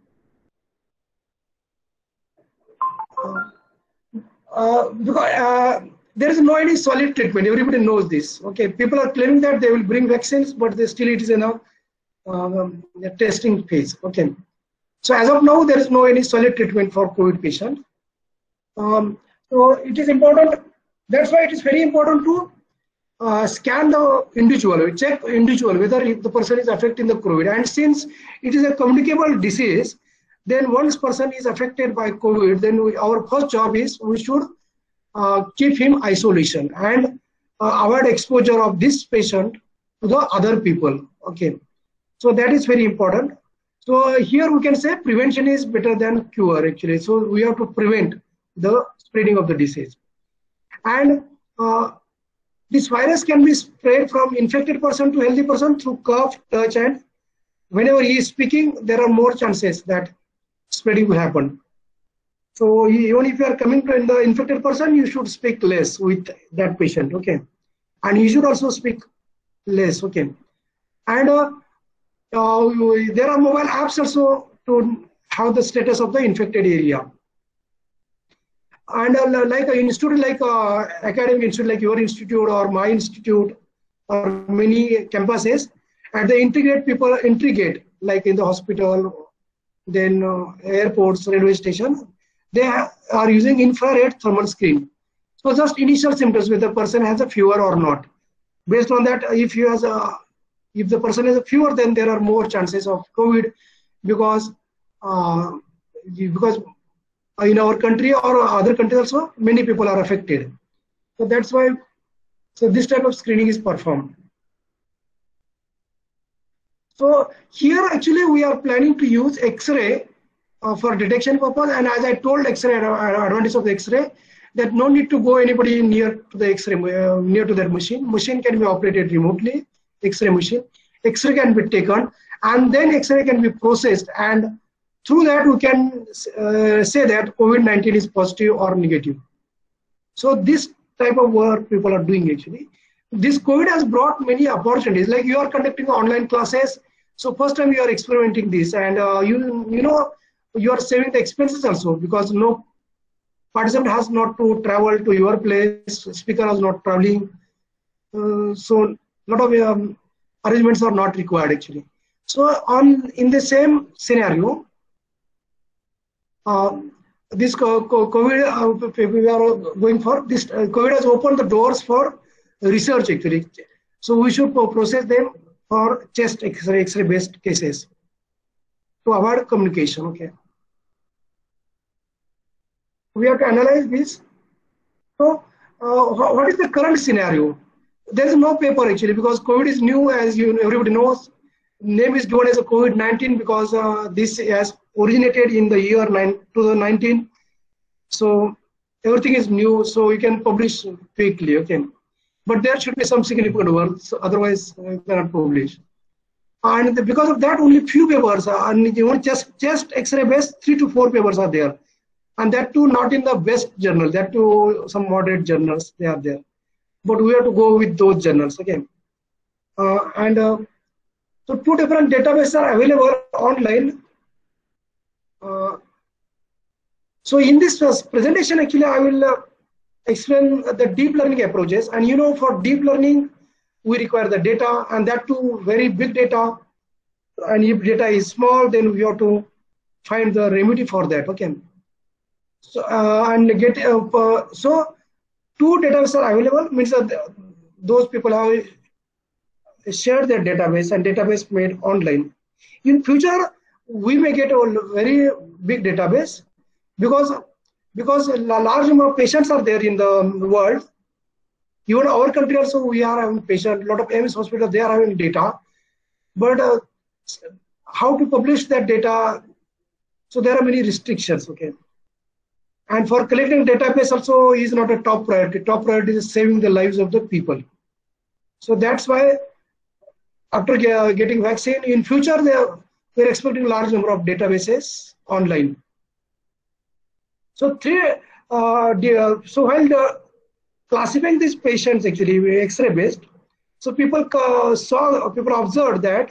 Because there is no any solid treatment. Everybody knows this. Okay, people are claiming that they will bring vaccines, but still it is in a testing phase. Okay, So as of now, there is no any solid treatment for COVID patient. So it is important. That's why it is very important to scan the individual, check individual whether if the person is affected in the COVID. And since it is a communicable disease, then once person is affected by COVID, then our first job is we should keep him isolation and avoid exposure of this patient to the other people. Okay, so that is very important. So here we can say prevention is better than cure actually. So we have to prevent the spreading of the disease. And this virus can be spread from infected person to healthy person through cough, touch, and whenever he is speaking, there are more chances that spreading will happen. So even if you are coming to the infected person, you should speak less with that patient, okay? And you should also speak less, okay? And there are mobile apps also to have the status of the infected area. And like an institute, like academic institute, like your institute or my institute, or many campuses, and they integrate people, like in the hospital, then airports, railway stations, they are using infrared thermal screen. So just initial symptoms, whether the person has a fever or not. Based on that, if the person has a fever, then there are more chances of COVID because in our country or other countries also, many people are affected. So that's why, so this type of screening is performed. So here actually we are planning to use X-ray for detection purpose. And as I told X-ray, advantage of the X-ray, that no need to go anybody near to the X-ray, near to that machine. Machine can be operated remotely, X-ray machine. X-ray can be taken and then X-ray can be processed, and through that we can say that COVID-19 is positive or negative. So this type of work people are doing actually. This COVID has brought many opportunities, like you are conducting online classes. So first time you are experimenting this, and you know, you are saving the expenses also because no participant has not to travel to your place, speaker is not traveling. So lot of arrangements are not required actually. So in the same scenario, this COVID we are going for this. COVID has opened the doors for research actually. So we should process them for chest X-ray based cases to avoid communication. Okay. We have to analyze this. So what is the current scenario? There is no paper actually because COVID is new, as everybody knows. Name is given as a COVID-19 because this has originated in the year 2019. So everything is new, so you can publish quickly, okay? But there should be some significant works, otherwise you cannot publish. And because of that, only few papers are, and even just X-ray based, 3 to 4 papers are there. And that too not in the best journal, that too some moderate journals, they are there. But we have to go with those journals, okay? So 2 different databases are available online. So in this presentation, actually, I will explain the deep learning approaches. And you know, for deep learning, we require the data, and that too very big data. And if data is small, then we have to find the remedy for that. Okay. So so 2 databases are available. Means that those people have shared their database and database made online. In future, we may get a very big database because a large number of patients are there in the world. Even our country also, we are having patients. A lot of AIIMS hospitals, they are having data. But how to publish that data? So there are many restrictions. Okay. And for collecting database also is not a top priority. Top priority is saving the lives of the people. So that's why after getting vaccine, in future, they're expecting large number of databases online. So so while classifying these patients actually X-ray based, so people observed that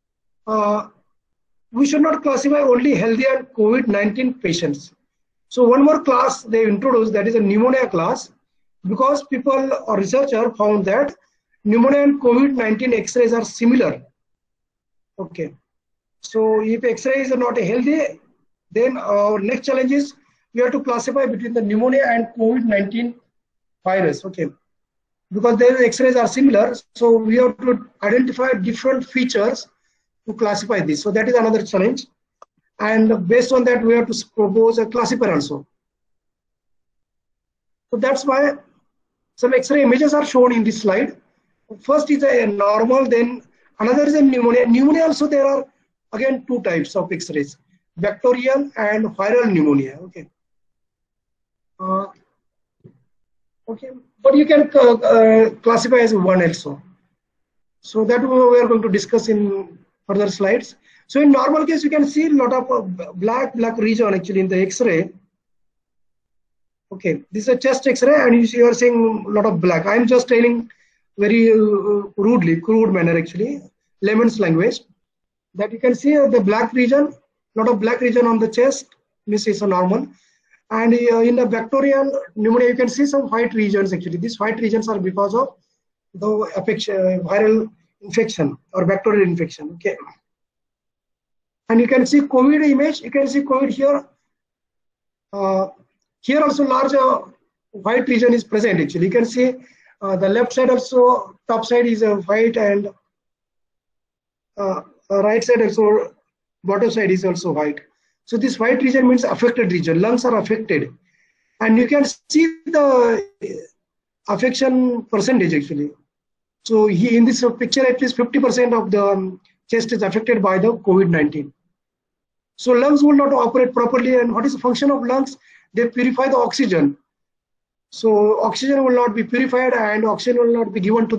we should not classify only healthy and COVID-19 patients. So one more class they introduced, that is a pneumonia class, because people or researcher found that pneumonia and COVID-19 X-rays are similar. Okay. So if X-ray is not healthy, then our next challenge is we have to classify between the pneumonia and COVID-19 virus. Okay, because their X-rays are similar, so we have to identify different features to classify this. So that is another challenge, and based on that, we have to propose a classifier also. So that's why some X-ray images are shown in this slide. First is a normal, then another is a pneumonia. Pneumonia also there are again two types of X-rays: bacterial and viral pneumonia. Okay. Okay, but you can classify as one also. So that we are going to discuss in further slides. So in normal case, you can see a lot of black region actually in the X-ray. Okay, this is a chest X-ray, and you are seeing a lot of black. I am just telling very crude manner actually, layman's language, that you can see the black region, lot of black region on the chest. This is a normal, and in the bacterial pneumonia, you can see some white regions actually. These white regions are because of the viral infection or bacterial infection. Okay, and you can see COVID image. You can see COVID here. Here also large white region is present actually. You can see the left side also, top side is white, and right side also, bottom side is also white. So this white region means affected region. Lungs are affected, and you can see the affection percentage actually. So in this picture, at least 50% of the chest is affected by the COVID-19. So lungs will not operate properly, and what is the function of lungs? They purify the oxygen. So oxygen will not be purified, and oxygen will not be given to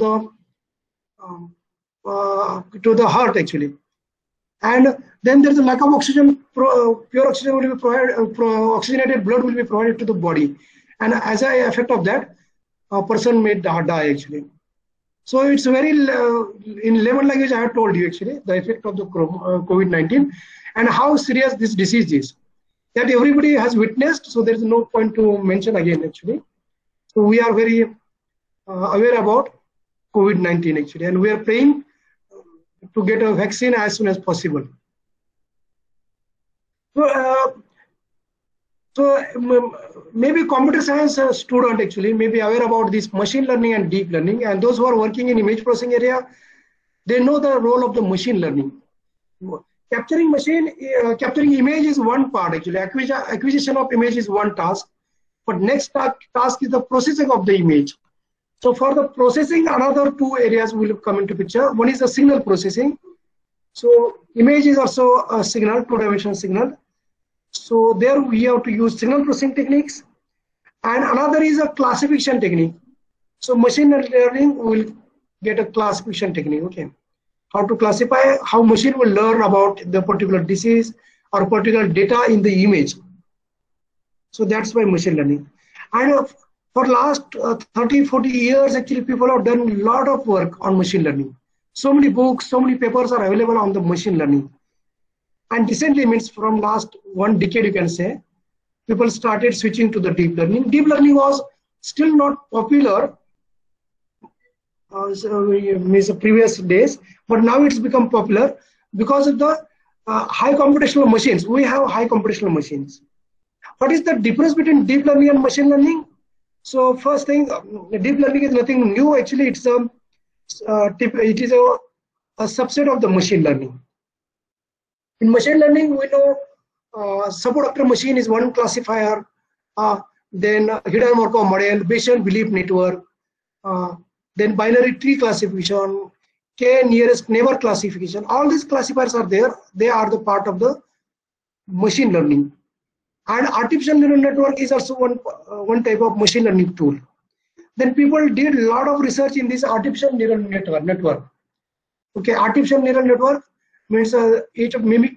the heart actually. And then there is a lack of oxygen. Pure oxygen will be provided. Oxygenated blood will be provided to the body, and as an effect of that, a person may die actually. So it's very in layman language I have told you actually the effect of the COVID-19 and how serious this disease is. That everybody has witnessed, so there is no point to mention again actually. So we are very aware about COVID-19 actually, and we are praying to get a vaccine as soon as possible. So maybe computer science student actually may be aware about this machine learning and deep learning, and those who are working in image processing area, they know the role of the machine learning. Capturing image is one part actually. Acquisition of image is one task, but next task is the processing of the image. So for the processing, another two areas will come into picture. One is the signal processing. So image is also a signal, two-dimensional signal. So there we have to use signal processing techniques, and another is a classification technique. So machine learning will get a classification technique. Okay, how to classify, how machine will learn about the particular disease or particular data in the image. So that's why machine learning. And for last 30-40 years, actually, people have done a lot of work on machine learning. So many books, so many papers are available on the machine learning. And recently, means from last 1 decade, you can say, people started switching to the deep learning. Deep learning was still not popular means the previous days, but now it's become popular because of the high computational machines. We have high computational machines. What is the difference between deep learning and machine learning? So first thing, deep learning is nothing new. Actually, it is a subset of the machine learning. In machine learning, we know support actor machine is one classifier, then hidden Markov model, Bayesian belief network, then binary tree classification, K nearest neighbor classification. All these classifiers are there. They are the part of the machine learning. And artificial neural network is also one type of machine learning tool. Then people did a lot of research in this artificial neural network. Okay, artificial neural network means it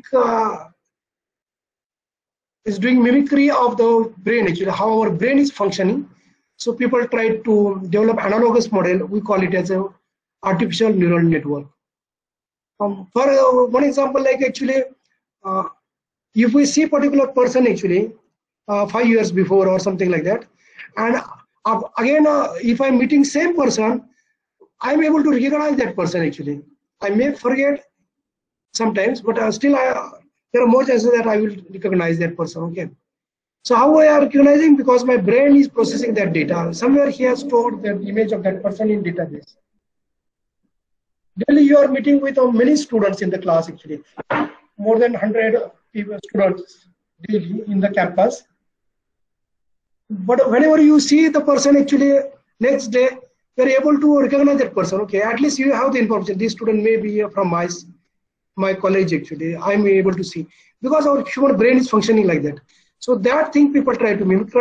is doing mimicry of the brain, actually, how our brain is functioning. So people tried to develop analogous model. We call it as a artificial neural network. For one example, like actually, if we see particular person actually 5 years before or something like that, and again, if I'm meeting same person, I'm able to recognize that person actually. I may forget sometimes, but still there are more chances that I will recognize that person. Okay. So how I am recognizing? Because my brain is processing that data. Somewhere he has stored the image of that person in database. Daily you are meeting with many students in the class actually. More than 100 people, students daily in the campus. But whenever you see the person actually next day, you are able to recognize that person. Okay, at least you have the information. This student may be from my college actually. I'm able to see because our human brain is functioning like that. So that thing people try to mimic,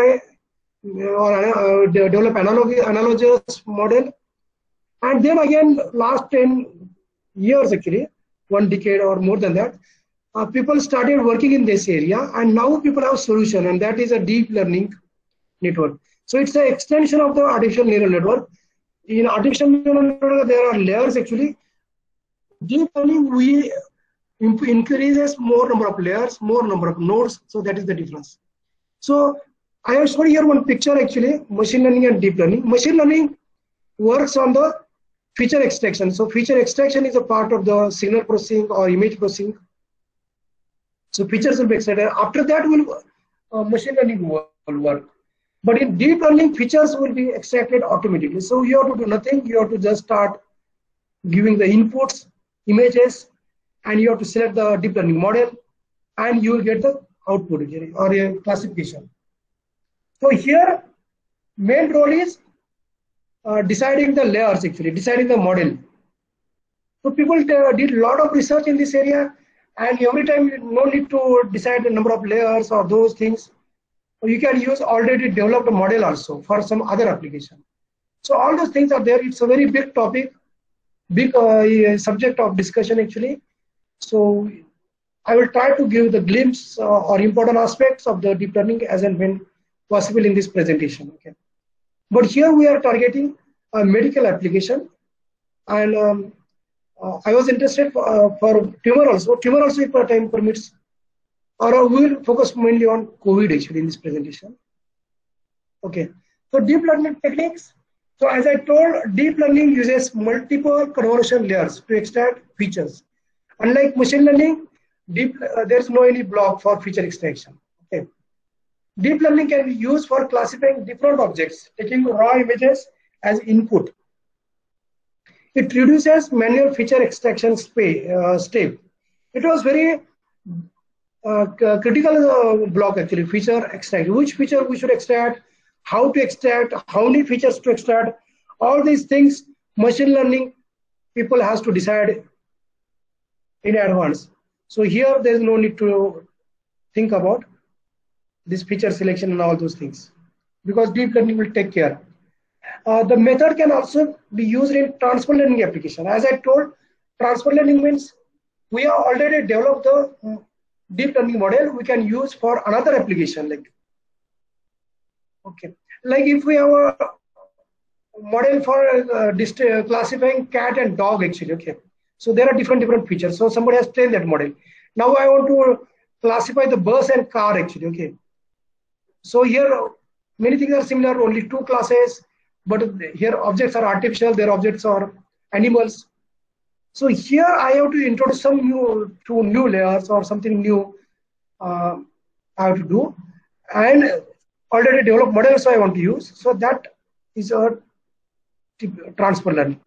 or develop analogous model. And then again, last 10 years actually, 1 decade or more than that, people started working in this area, and now people have solution, and that is a deep learning network. So it's an extension of the artificial neural network. In artificial neural network, there are layers actually. Deep learning, we increases more number of layers, more number of nodes. So that is the difference. So I have shown here one picture actually, machine learning and deep learning. Machine learning works on the feature extraction. So feature extraction is a part of the signal processing or image processing. So features will be extracted. After that, machine learning will work. But in deep learning, features will be extracted automatically. So you have to do nothing. You have to just start giving the inputs, images, and you have to select the deep learning model, and you will get the output or a classification. So here, main role is deciding the layers actually, deciding the model. So people did a lot of research in this area, and every time you no need to decide the number of layers or those things. You can use already developed model also for some other application. So all those things are there. It's a very big topic, big subject of discussion actually. So I will try to give the glimpse or important aspects of the deep learning as and when possible in this presentation. Okay. But here we are targeting a medical application, and I was interested for tumor also. Tumor also, if time permits, or we will focus mainly on COVID actually in this presentation. Okay, so deep learning techniques. So as I told, deep learning uses multiple convolution layers to extract features. Unlike machine learning, there's no any block for feature extraction. Okay. Deep learning can be used for classifying different objects, taking raw images as input. It reduces manual feature extraction step. It was very critical block actually, feature extract. Which feature we should extract, how to extract, how many features to extract, all these things machine learning people has to decide in advance. So here there is no need to think about this feature selection and all those things, because deep learning will take care. The method can also be used in transfer learning application. As I told, transfer learning means we have already developed the deep learning model we can use for another application. Like if we have a model for classifying cat and dog actually. Okay, so there are different features. So somebody has trained that model. Now I want to classify the bus and car actually. Okay, so here many things are similar, only 2 classes, but here objects are artificial, their objects are animals. So here I have to introduce some new layers or something new I have to do, and already developed models I want to use. So that is a transfer learning.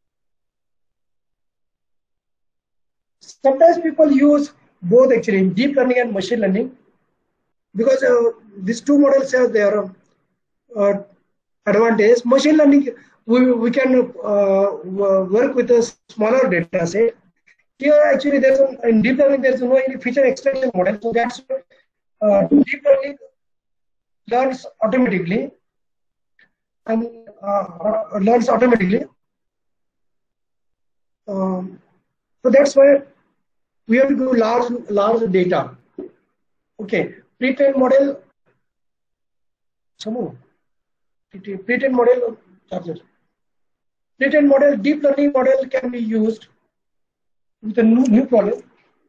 Sometimes people use both actually in deep learning and machine learning, because these 2 models have their advantage. Machine learning, we can work with a smaller data set. Here actually in deep learning there's no any feature extraction model, so that's deep learning learns automatically and learns automatically. So that's why we have to do large data. Okay, pre-trained model. Pre-trained model. Pre-trained model, deep learning model can be used with a new problem.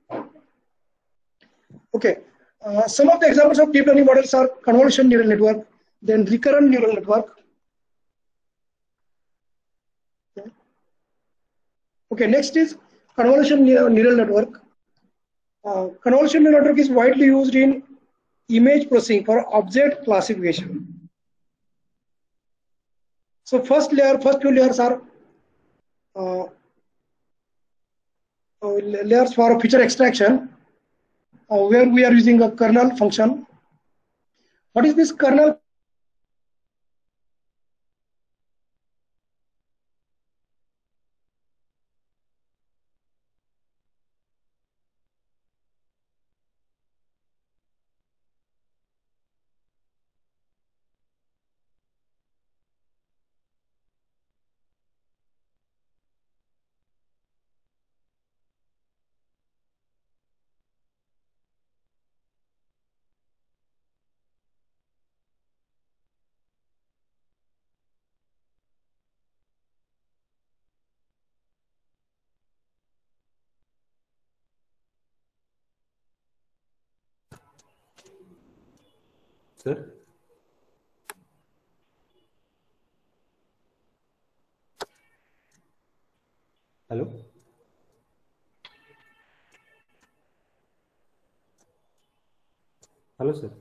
Okay, some of the examples of deep learning models are convolution neural network, then recurrent neural network. Okay, next is convolution neural network. Convolution neural network is widely used in image processing for object classification. So first two layers are uh, layers for feature extraction, where we are using a kernel function. What is this kernel? Sir? Hello? Hello, sir.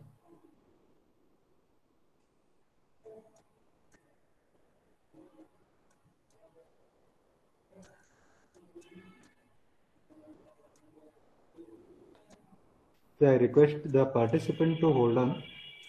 So I request the participant to hold on.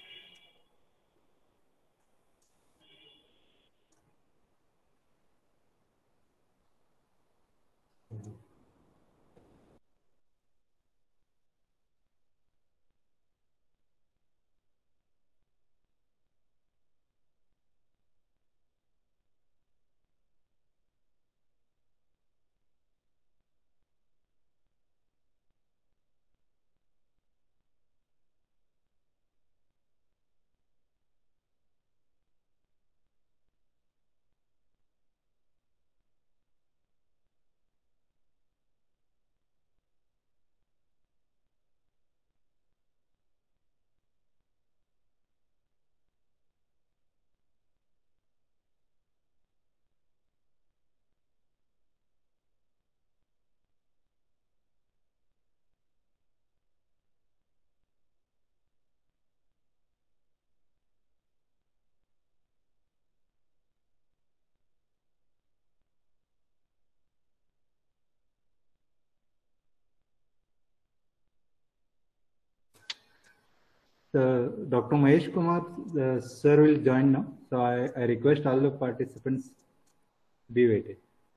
Dr. Mahesh Kumar, sir will join now. So I request all the participants be waited.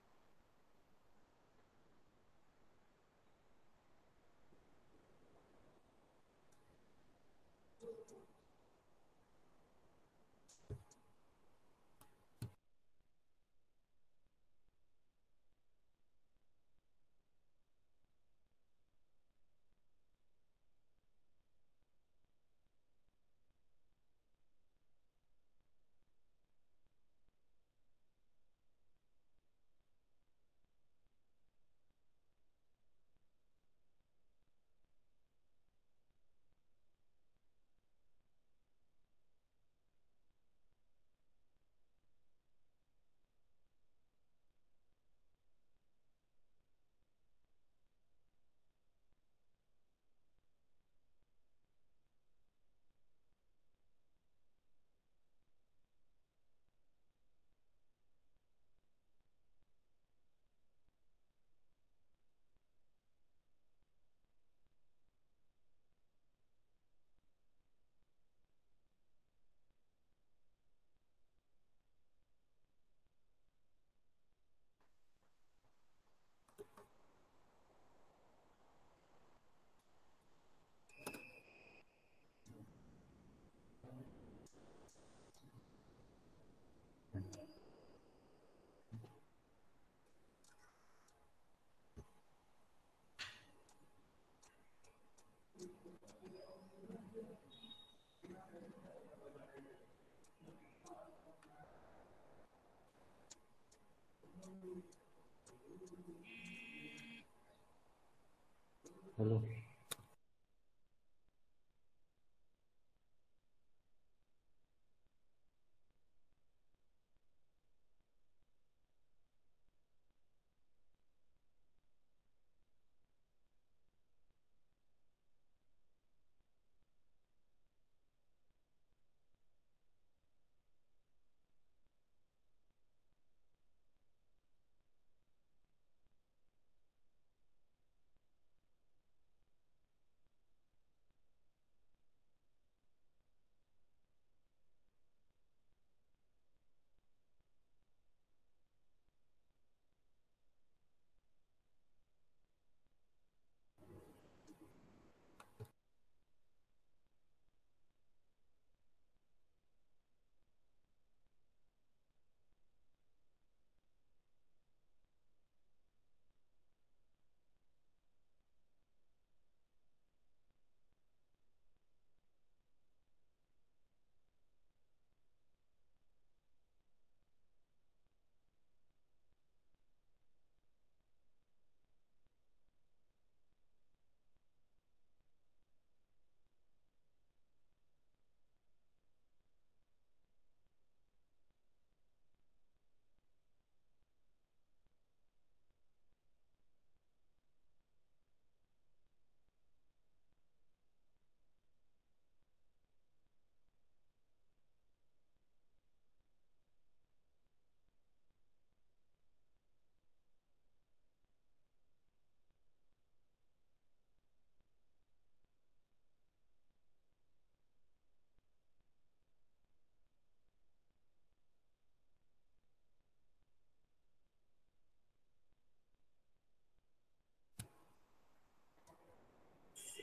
Hello.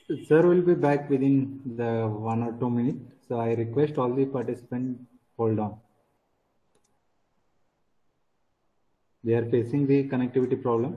Sir will be back within the 1 or 2 minutes. So I request all the participants hold on. They are facing the connectivity problem.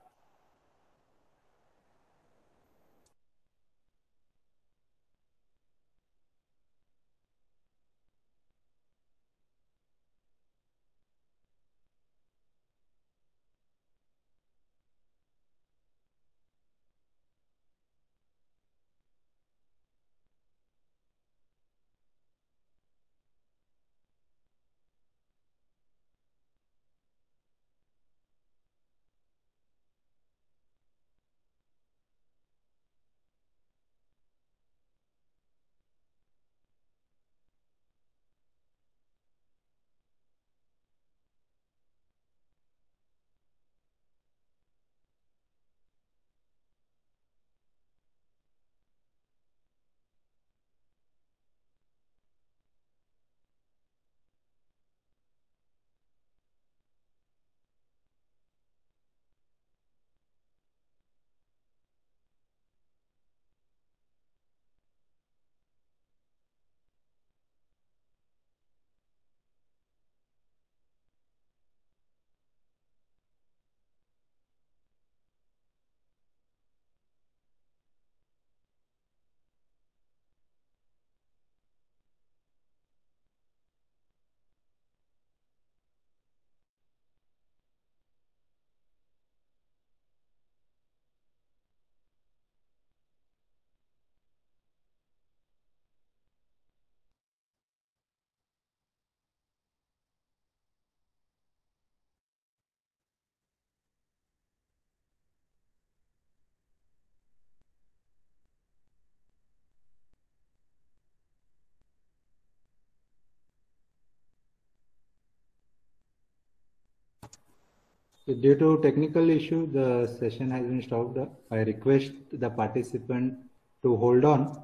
So due to technical issue, the session has been stopped. I request the participant to hold on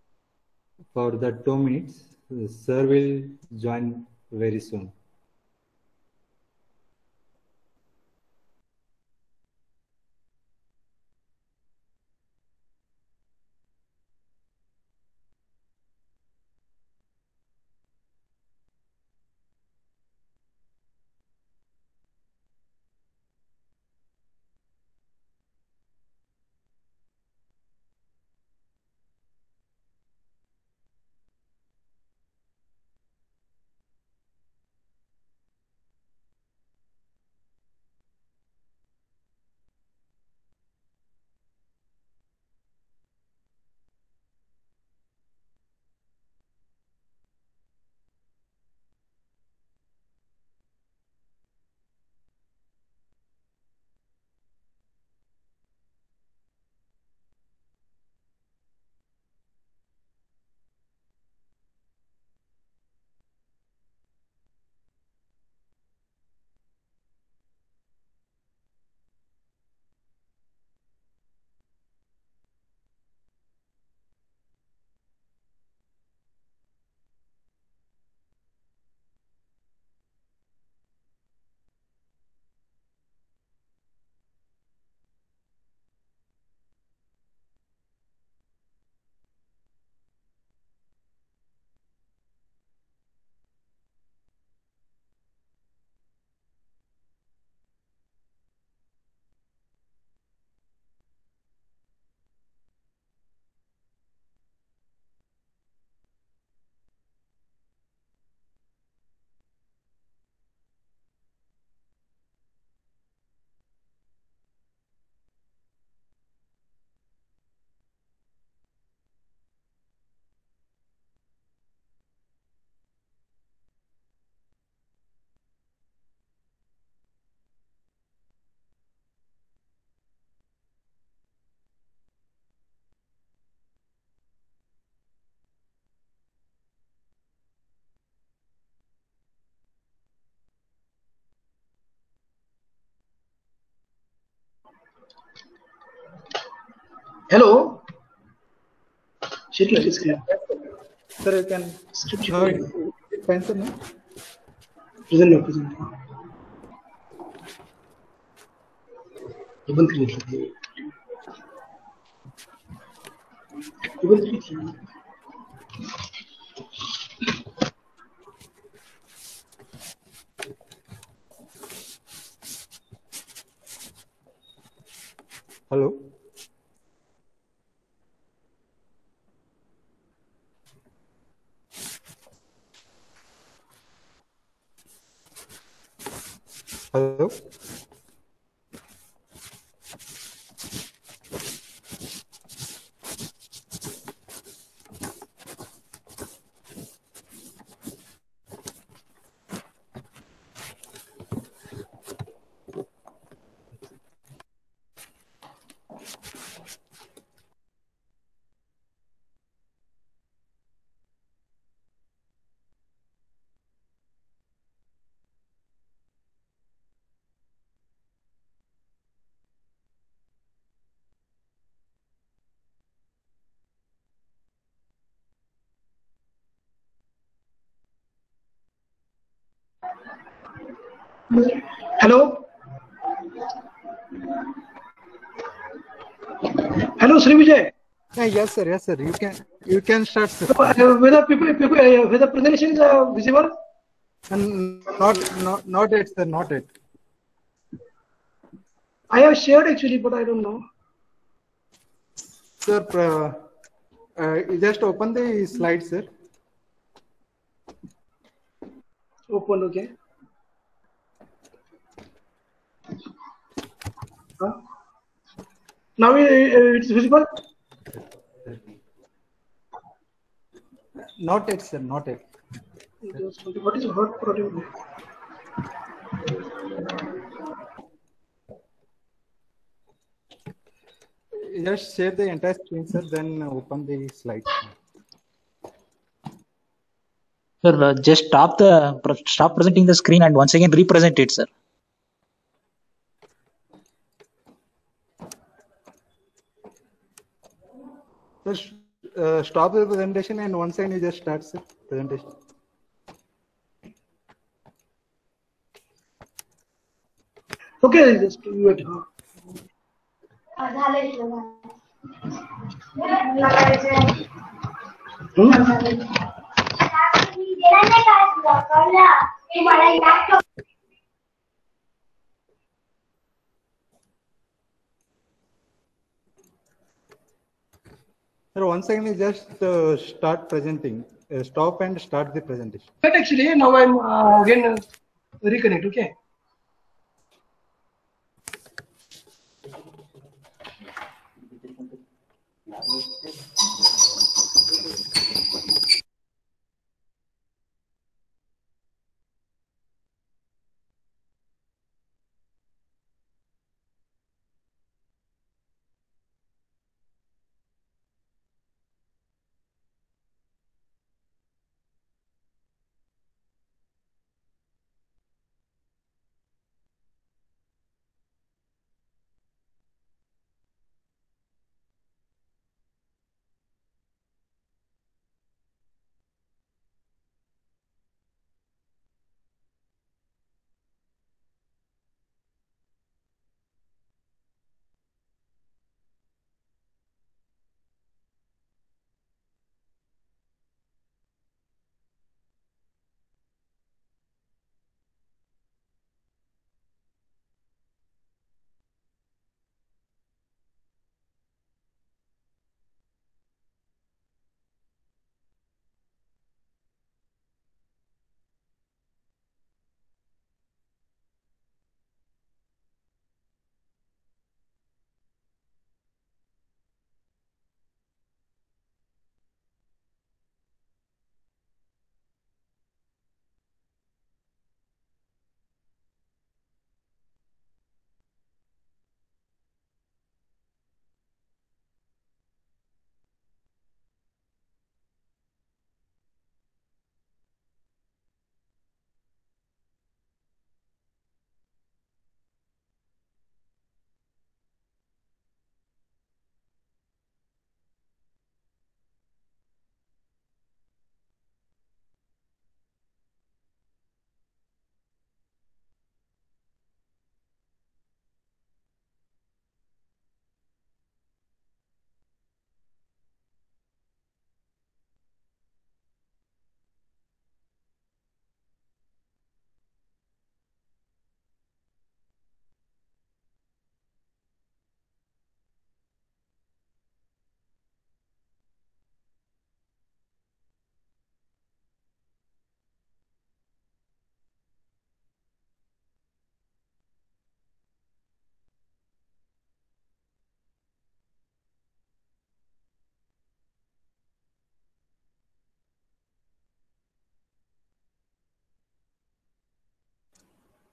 for the 2 minutes. Sir will join very soon. Hello. Shirley, is clear. Sir, you can. No, fine, sir. No? Present now, present. Even create. You will speak. Hello. Hello. Hello. Hello, Sri Vijay. Yes, sir. Yes, sir. You can start, sir. Whether whether presentation is visible? And not yet, sir. Not yet. I have shared actually, but I don't know. Sir, you just open the slide, sir. Open, okay. Huh? Now it's visible? Not yet, sir. Not yet. What is hot product? Just share the entire screen, sir. Then open the slide. Sir, just stop presenting the screen and once again represent it, sir. Sir, stop the presentation and once again you just start, sir, presentation. Okay, just wait. Sir, once again you just start presenting. Stop and start the presentation. But actually, now I'm again reconnect. Okay.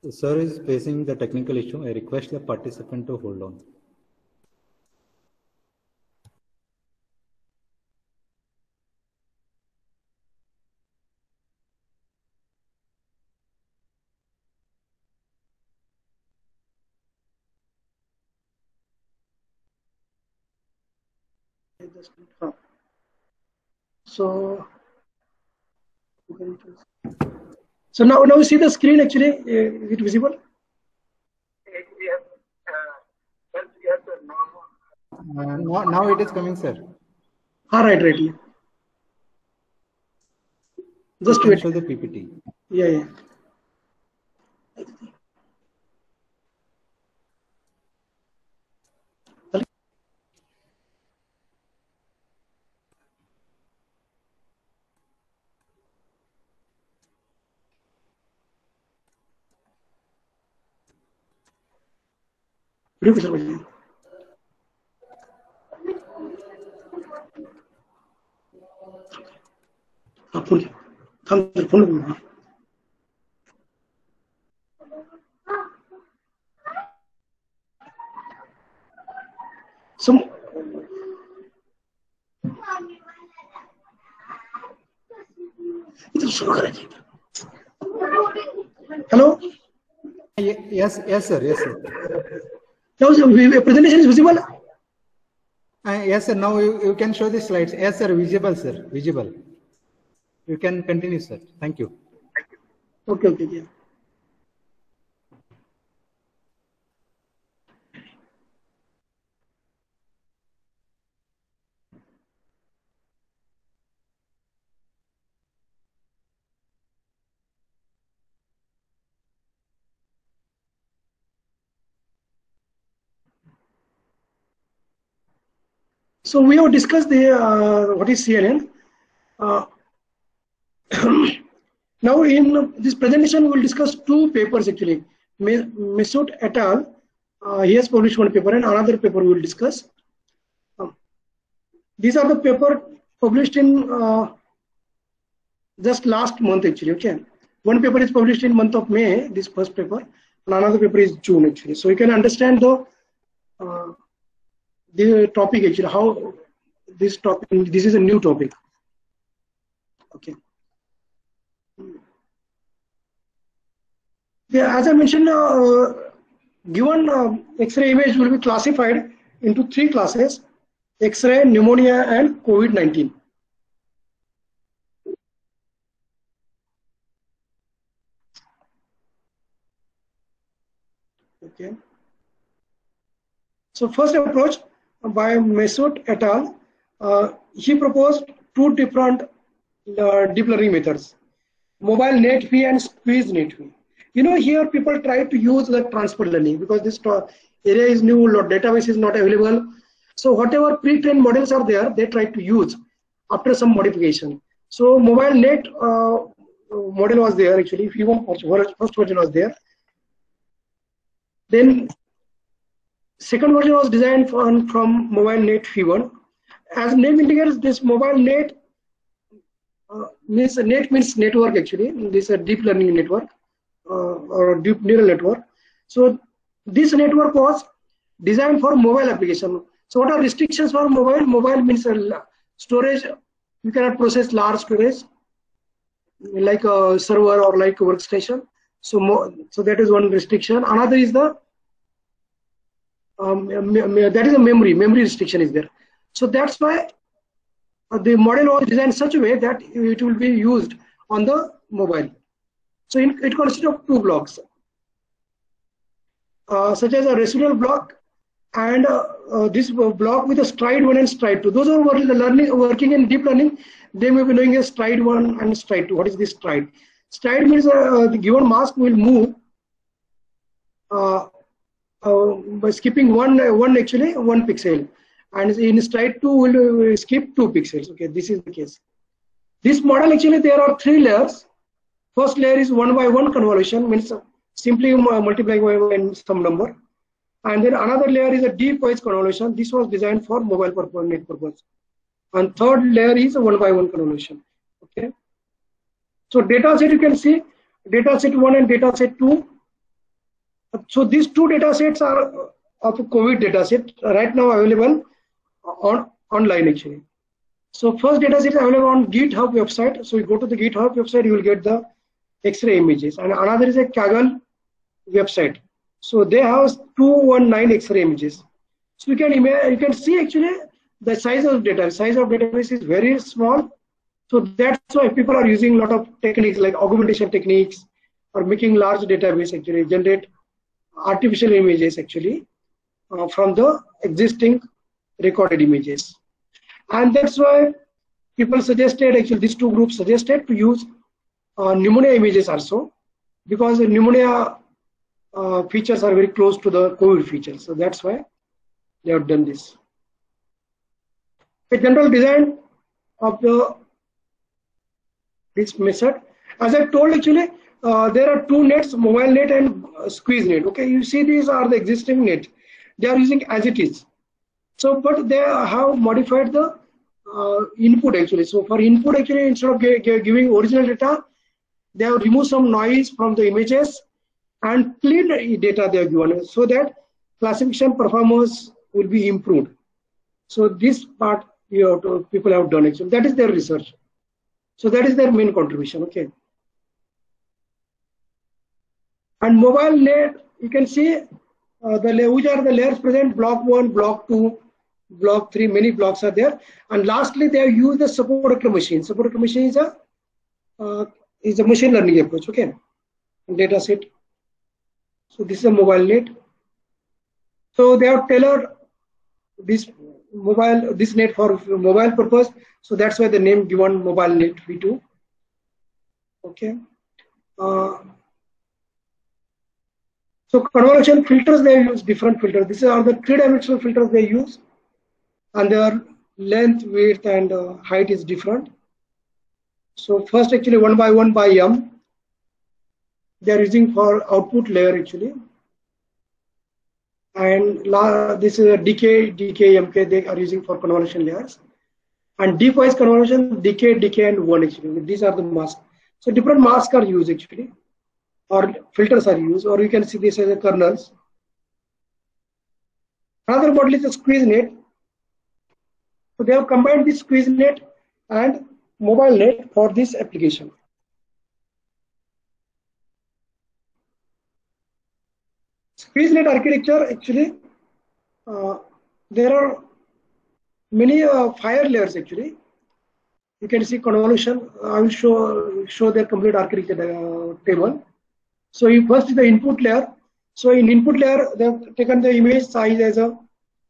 Sir is facing the technical issue. I request the participant to hold on. So now you see the screen actually. Is it visible? Now it is coming, sir. All right, right. Just wait. Show the PPT. Yeah. Hello? Yes, sir. Now the presentation is visible? Yes, sir. Now you can show the slides. Yes, sir. Visible, sir. Visible. You can continue, sir. Thank you. Okay. Yeah. So we have discussed the what is CNN. Now in this presentation we will discuss two papers actually. Mesut et al. He has published one paper and another paper we will discuss. These are the paper published in just last month actually. Okay, one paper is published in month of May. This first paper, and another paper is June actually. So you can understand the topic actually, how this topic, this is a new topic. Okay. Yeah, as I mentioned, given X-ray image will be classified into three classes: X-ray, pneumonia, and COVID-19. Okay. So first approach by Mesut et al. He proposed two different deep learning methods: mobile net-free and squeeze net-free. You know, here people try to use the transport learning because this area is new, database is not available. So whatever pre-trained models are there, they try to use after some modification. So mobile net model was there actually. If you want, first version was there. Then second version was designed from mobile net V1. As name indicates, this mobile net means network actually. This is a deep learning network or deep neural network. So this network was designed for mobile application. So what are restrictions for mobile? Mobile means storage. You cannot process large storage like a server or like a workstation. So that is one restriction. Another is the that is a memory restriction is there. So that's why the model was designed such a way that it will be used on the mobile. So it consists of two blocks, such as a residual block and this block with a stride 1 and stride 2. Those who are working in deep learning, they may be knowing a stride 1 and stride 2. What is this stride? Stride means the given mask will move by skipping one pixel, and in stride 2 will skip 2 pixels. Okay, this is the case. This model actually there are three layers. First layer is 1-by-1 convolution, means simply multiplying by some number, and then another layer is a deep-wise convolution. This was designed for mobile purpose, net purpose, and third layer is a 1-by-1 convolution. Okay. So data set, you can see data set 1 and data set 2. So these two data sets are of COVID data set right now available online actually. So first data set is available on GitHub website. So you go to the GitHub website, you will get the X-ray images. And another is a Kaggle website. So they have 219 X-ray images. So you can see actually the size of data. Size of database is very small. So that's why people are using a lot of techniques like augmentation techniques or making large database actually generate artificial images actually from the existing recorded images. And that's why people suggested, actually these two groups suggested to use pneumonia images also, because the pneumonia features are very close to the COVID features. So that's why they have done this. The general design of this method, as I told actually, there are two nets, mobile net and squeeze net. Okay, you see these are the existing net. They are using as it is. So, but they have modified the input actually. So for input actually, instead of giving original data, they have removed some noise from the images and clean data they have given, so that classification performance will be improved. So this part people have done actually. That is their research. So that is their main contribution. Okay. And mobile net, you can see which are the layers present: block 1, block 2, block 3. Many blocks are there. And lastly, they have used the support vector machine. Support vector machine is a machine learning approach. Okay. Data set. So this is a mobile net. So they have tailored this net for mobile purpose. So that's why the name given mobile net V2. Okay. So convolution filters, they use different filters. These are the three-dimensional filters they use, and their length, width, and height is different. So first, actually, 1 by 1 by m, they are using for output layer actually. And this is a decay, mk, they are using for convolution layers. And deep-wise convolution, decay, and 1 actually. These are the masks. So different masks are used actually, or filters are used, or you can see this as a kernels. Another model is a squeeze net. So they have combined this squeeze net and mobile net for this application. Squeeze net architecture actually, there are many fire layers actually. You can see convolution. I will show their complete architecture table. So first is the input layer. So in input layer, they have taken the image size as a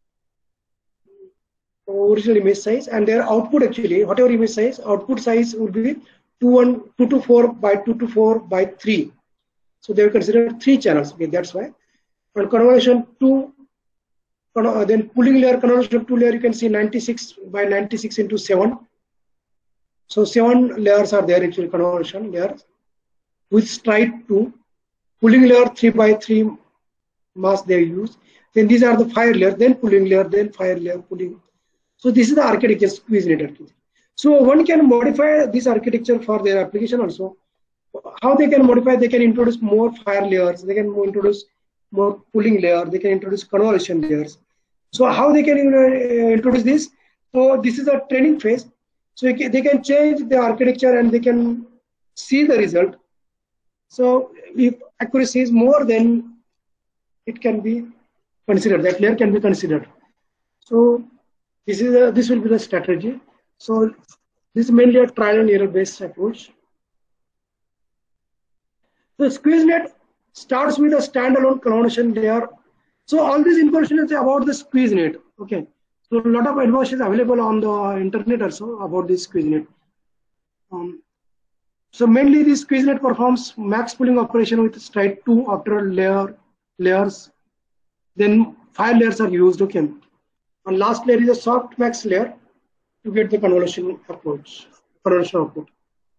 original image size, and their output actually, whatever image size, output size would be 224 by 224 by 3. So they have considered 3 channels. Okay, that's why. And convolution 2, then pooling layer, convolution 2 layer, you can see 96 by 96 into 7. So 7 layers are there actually, convolution layers with stride 2. Pooling layer 3 by 3 mask they use. Then these are the fire layers, then pooling layer, then fire layer, pooling. So this is the architecture, squeeze net architecture. So one can modify this architecture for their application also. How they can modify? They can introduce more fire layers. They can introduce more pooling layer. They can introduce convolution layers. So how they can introduce this? So this is a training phase. So they can change the architecture and they can see the result. So if accuracy is more, then it can be considered. That layer can be considered. So this will be the strategy. So this is mainly a trial and error based approach. The squeeze net starts with a standalone convolution layer. So all this information is about the squeeze net. Okay. So a lot of information is available on the internet also about this squeeze net. So mainly this squeeze net performs max pooling operation with stride 2 after layers. Then 5 layers are used. Okay. And last layer is a soft max layer to get the convolution output.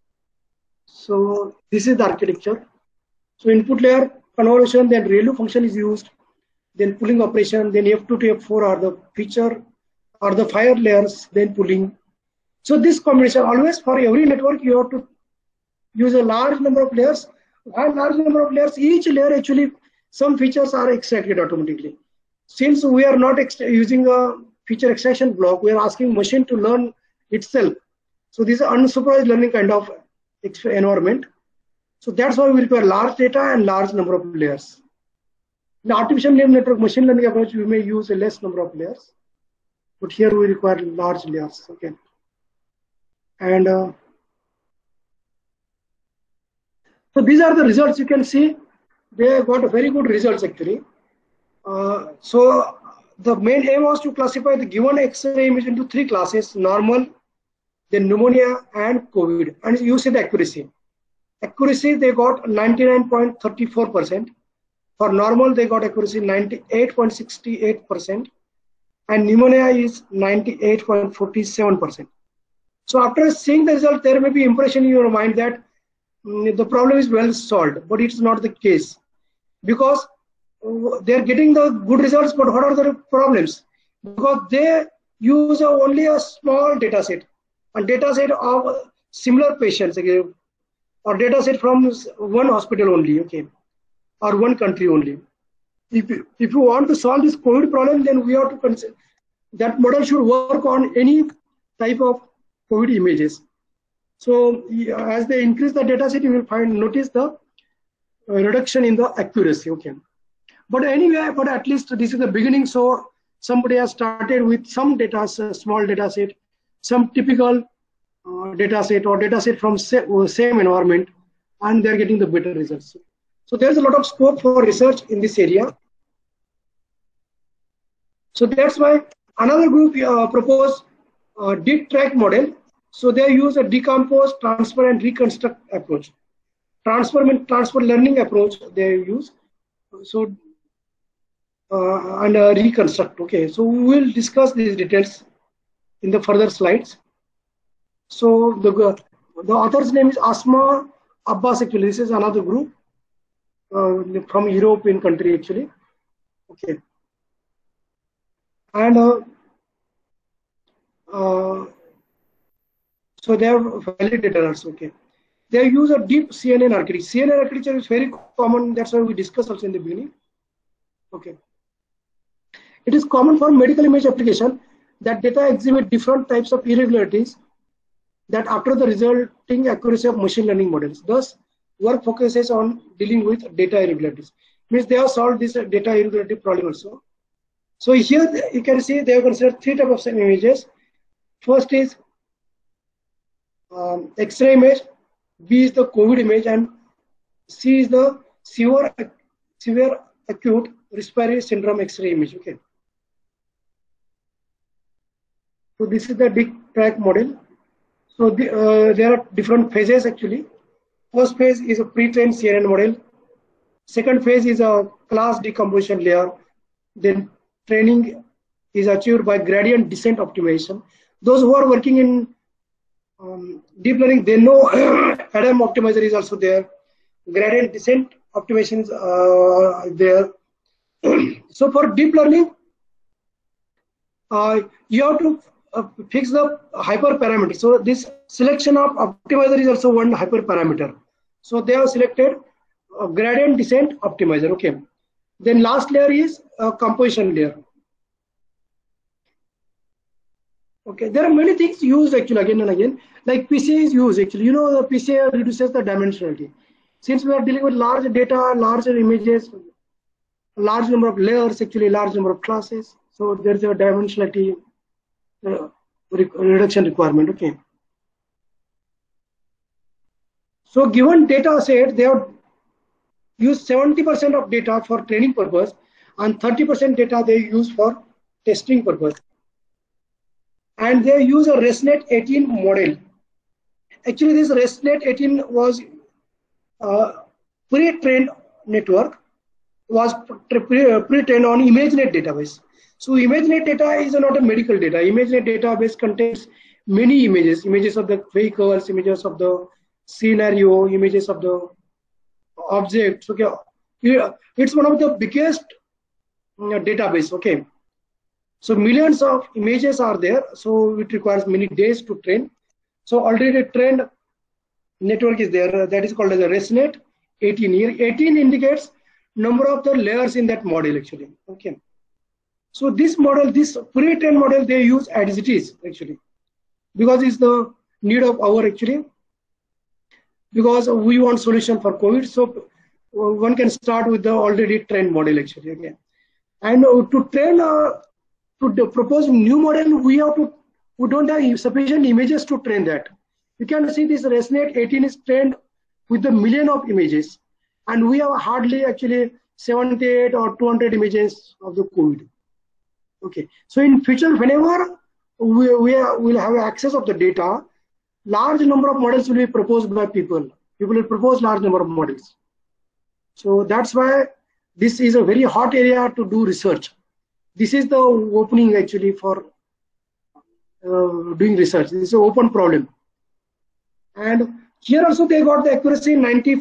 So this is the architecture. So input layer convolution, then ReLU function is used, then pooling operation, then F2 to F4 are the feature or the fire layers, then pooling. So this combination, always for every network you have to use a large number of layers. And large number of layers, each layer actually some features are extracted automatically. Since we are not using a feature extraction block, we are asking machine to learn itself. So this is unsupervised learning kind of environment. So that's why we require large data and large number of layers. In artificial neural network machine learning approach, we may use a less number of layers, but here we require large layers. Okay, and so these are the results. You can see they got very good results actually. So the main aim was to classify the given X-ray image into 3 classes: normal, then pneumonia, and COVID. And you see the accuracy. Accuracy they got 99.34%. For normal they got accuracy 98.68%, and pneumonia is 98.47%. So after seeing the result, there may be impression in your mind that the problem is well solved, but it's not the case, because they're getting the good results, but what are the problems? Because they use only a small data set, a data set of similar patients, okay, or data set from one hospital only, okay, or one country only. If you want to solve this COVID problem, then we have to consider that model should work on any type of COVID images. So as they increase the data set, you will notice the reduction in the accuracy, okay. But anyway, but at least this is the beginning. So somebody has started with some data, small data set, some typical data set or data set from same environment, and they're getting the better results. So there's a lot of scope for research in this area. So that's why another group proposed a deep track model. So they use a decompose, transfer, and reconstruct approach. Transfer learning approach they use. So and reconstruct. Okay, so we will discuss these details in the further slides. So the author's name is Asma Abbas. Actually, this is another group from European country actually. Okay, and so they have validators. Okay, they use a deep CNN architecture. CNN architecture is very common. That's why we discussed also in the beginning. Okay. It is common for medical image application that data exhibit different types of irregularities that after the resulting accuracy of machine learning models. Thus, work focuses on dealing with data irregularities. Means they have solved this data irregularity problem also. So here you can see they have considered 3 types of images. First is X-ray image, B is the COVID image, and C is the severe acute respiratory syndrome X-ray image. Okay. So this is the deep track model. So there are different phases actually. First phase is a pre-trained CNN model. Second phase is a class decomposition layer. Then training is achieved by gradient descent optimization. Those who are working in deep learning, they know Adam optimizer is also there. Gradient descent optimizations are there. So for deep learning, you have to fix the hyperparameter. So this selection of optimizer is also one hyperparameter. So they have selected a gradient descent optimizer. Okay. Then last layer is a composition layer. Okay. There are many things used actually again and again. Like PCA is used actually. You know, the PCA reduces the dimensionality. Since we are dealing with large data, larger images, large number of layers, actually large number of classes. So there is a dimensionality reduction requirement. Okay. So given data set, they have used 70% of data for training purpose and 30% data they use for testing purpose. And they use a ResNet 18 model. Actually, this ResNet 18 was pre-trained network, was pre-trained on ImageNet database. So ImageNet data is not a medical data. ImageNet database contains many images, images of the vehicles, images of the scenario, images of the objects. Okay, it's one of the biggest database. Okay, so millions of images are there. So it requires many days to train. So already trained network is there. That is called as a ResNet 18. Here 18 indicates number of the layers in that model actually. Okay. So this model, this pre-trained model, they use as it is actually, because it's the need of our actually, because we want solution for COVID. So one can start with the already trained model actually again. And to train, to propose new model, we don't have sufficient images to train that. You can see this ResNet 18 is trained with the million of images, and we have hardly actually 78 or 200 images of the COVID. Okay, so in future, whenever we will have access of the data, large number of models will be proposed by people. People will propose large number of models. So that's why this is a very hot area to do research. This is the opening actually for doing research. This is an open problem. And here also they got the accuracy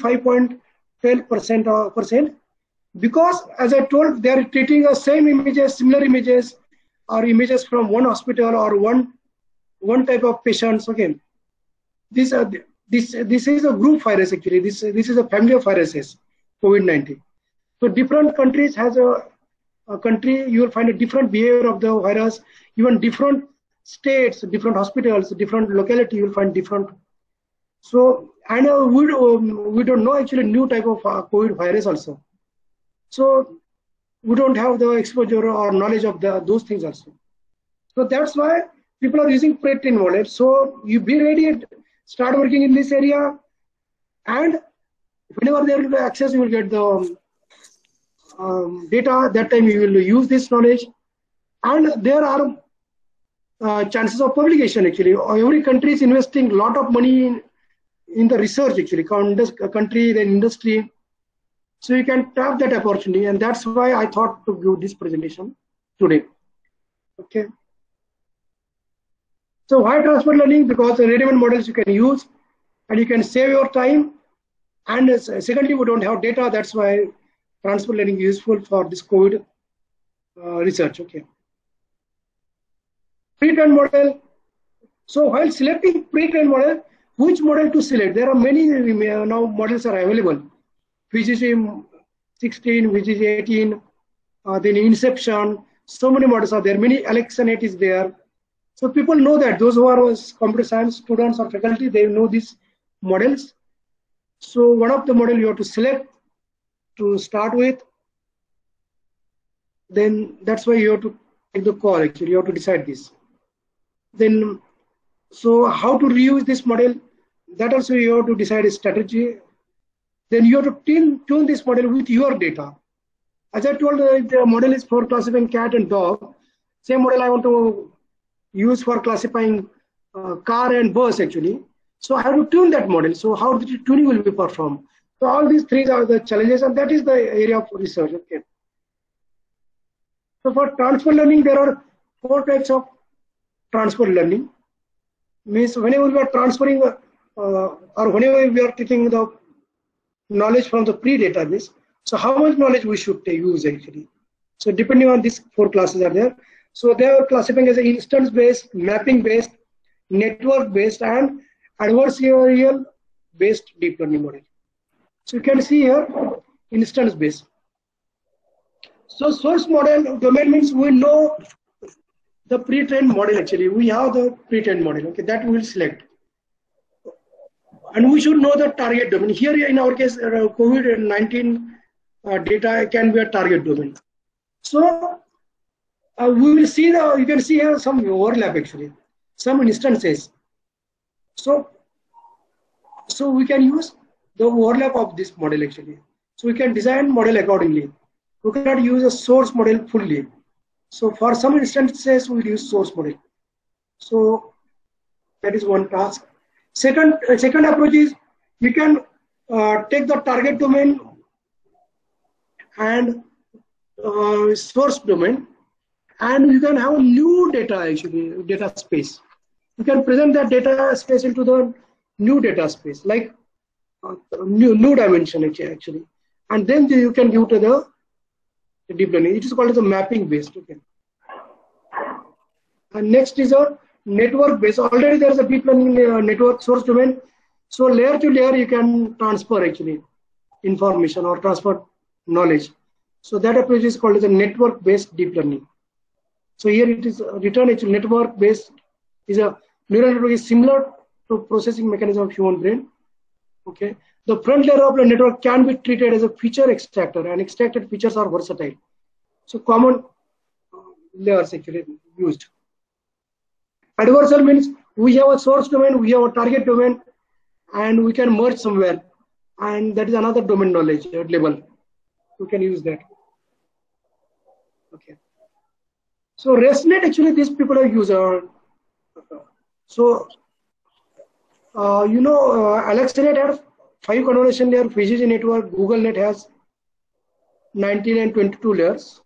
95.12%, because as I told, they are treating the same images, similar images, or images from one hospital or one type of patients. Okay, this is a group virus actually. This is a family of viruses, COVID-19. So different countries has a country, you will find a different behavior of the virus. Even different states, different hospitals, different locality, you will find different. So and we don't know actually new type of COVID virus also. So we don't have the exposure or knowledge of those things also. So that's why people are using pre-trained models. So you be ready, start working in this area, and whenever there will be access, you will get the data. That time you will use this knowledge, and there are chances of publication actually. Every country is investing a lot of money in the research actually, country, then industry. So you can tap that opportunity, and that's why I thought to give this presentation today. Okay. So why transfer learning? Because the ready-made models you can use, and you can save your time. And secondly, we don't have data. That's why transfer learning is useful for this COVID research. Okay. Pre-trained model. So while selecting pre-trained model, which model to select? There are many now models are available. VGC 16, VGC 18, then Inception. So many models are there. Many AlexaNet is there. So people know that. Those who are computer science students or faculty, they know these models. So one of the model you have to select to start with. Then that's why you have to take the call actually. You have to decide this. Then, so how to reuse this model? That also you have to decide a strategy. Then you have to tune this model with your data. As I told, the model is for classifying cat and dog. Same model I want to use for classifying car and bus actually. So I have to tune that model. So how the tuning will be performed? So all these three are the challenges, and that is the area of research. Okay. So for transfer learning, there are 4 types of transfer learning. Means whenever we are transferring or whenever we are taking the knowledge from the pre-database, so how much knowledge we should use actually. So depending on these 4 classes are there. So they are classifying as instance-based, mapping-based, network-based, and adversarial-based deep learning model. So you can see here instance-based. So source model domain means we know the pre-trained model actually. We have the pre-trained model. Okay, that we will select. And we should know the target domain. Here in our case, COVID-19 data can be a target domain. So we will see you can see here some overlap actually, some instances. So we can use the overlap of this model actually. So we can design model accordingly. We cannot use a source model fully. So for some instances, we will use source model. So that is one task. Second approach is you can take the target domain and source domain, and you can have a new data actually, data space. You can present that data space into the new data space, like new dimension actually, and then you can give to the deep learning. It is called as a mapping based. Okay. And next is a network based. Already there is a deep learning network source domain. So layer to layer you can transfer actually information or transfer knowledge. So that approach is called as a network-based deep learning. So here it is written actually network-based is a neural network is similar to processing mechanism of human brain. Okay. The front layer of the network can be treated as a feature extractor, and extracted features are versatile. So common layers actually used. Adversarial means we have a source domain, we have a target domain, and we can merge somewhere. And that is another domain knowledge label. We can use that. Okay. So ResNet actually these people have used. AlexNet had 5 convolution layer, Fujitsu network, GoogleNet has 19 and 22 layers.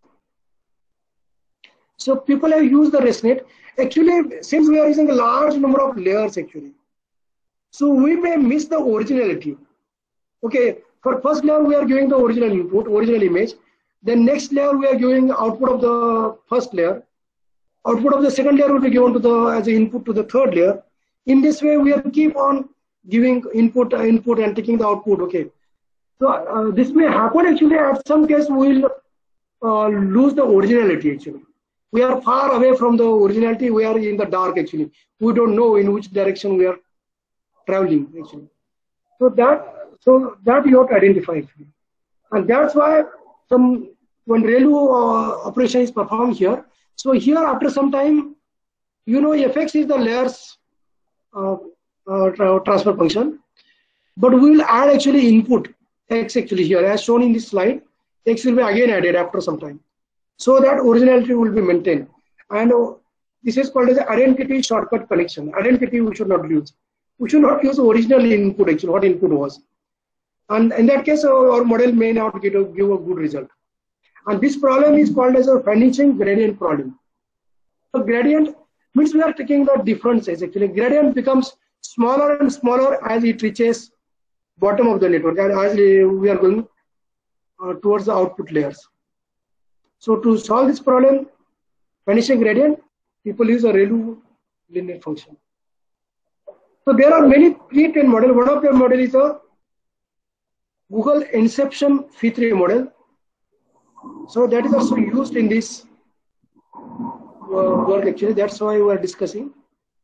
So people have used the ResNet. Actually, since we are using a large number of layers actually, so we may miss the originality. Okay, for first layer we are giving the original input, original image. Then next layer we are giving output of the first layer. Output of the second layer will be given to the as an input to the third layer. In this way, we are keep on giving input and taking the output. Okay, so this may happen actually. At some case, we will lose the originality actually. We are far away from the originality. We are in the dark actually. We don't know in which direction we are traveling actually. So that you have to identify actually. And that's why when ReLU operation is performed here. So here after some time, FX is the layers transfer function, but we will add actually input X actually here as shown in this slide. X will be again added after some time, so that originality will be maintained. And this is called as identity shortcut connection. Identity we should not use. We should not use original input actually, what input was. And in that case, our model may not give a good result. And this problem is called as a vanishing gradient problem. So gradient means we are taking the differences actually. Gradient becomes smaller and smaller as it reaches bottom of the network, and as we are going towards the output layers. So to solve this problem, vanishing gradient, people use a ReLU linear function. So there are many pre-trained models. One of the model is a Google Inception Phi3 model. So that is also used in this work actually. That's why we are discussing.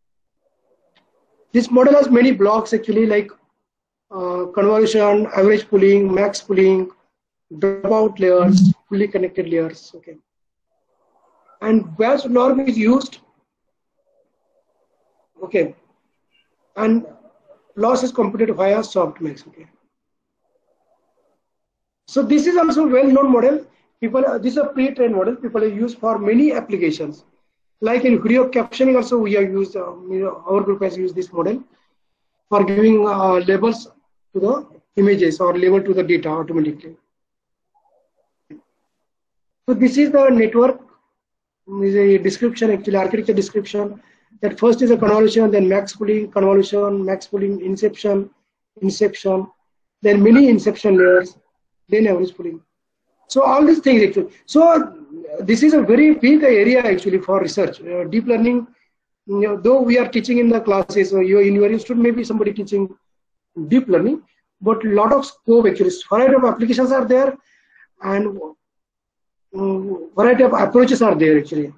This model has many blocks actually, like convolution, average pooling, max pooling, dropout layers, fully connected layers. Okay. And Bayes norm is used. Okay. And loss is computed via softmax. Okay. So this is also a well-known model. This is a pre-trained model. People have used for many applications. Like in video captioning also we have used, our group has used this model for giving labels to the images or label to the data automatically. So this is the network, is a description actually, architecture description. That first is a convolution, then max pooling, convolution, max pooling, inception, then many inception layers, then average pooling. So all these things actually. So this is a very big area actually for research. Deep learning, though we are teaching in the classes, in your institute maybe somebody teaching deep learning, but a lot of scope actually. Variety of applications are there, and variety of approaches are there actually.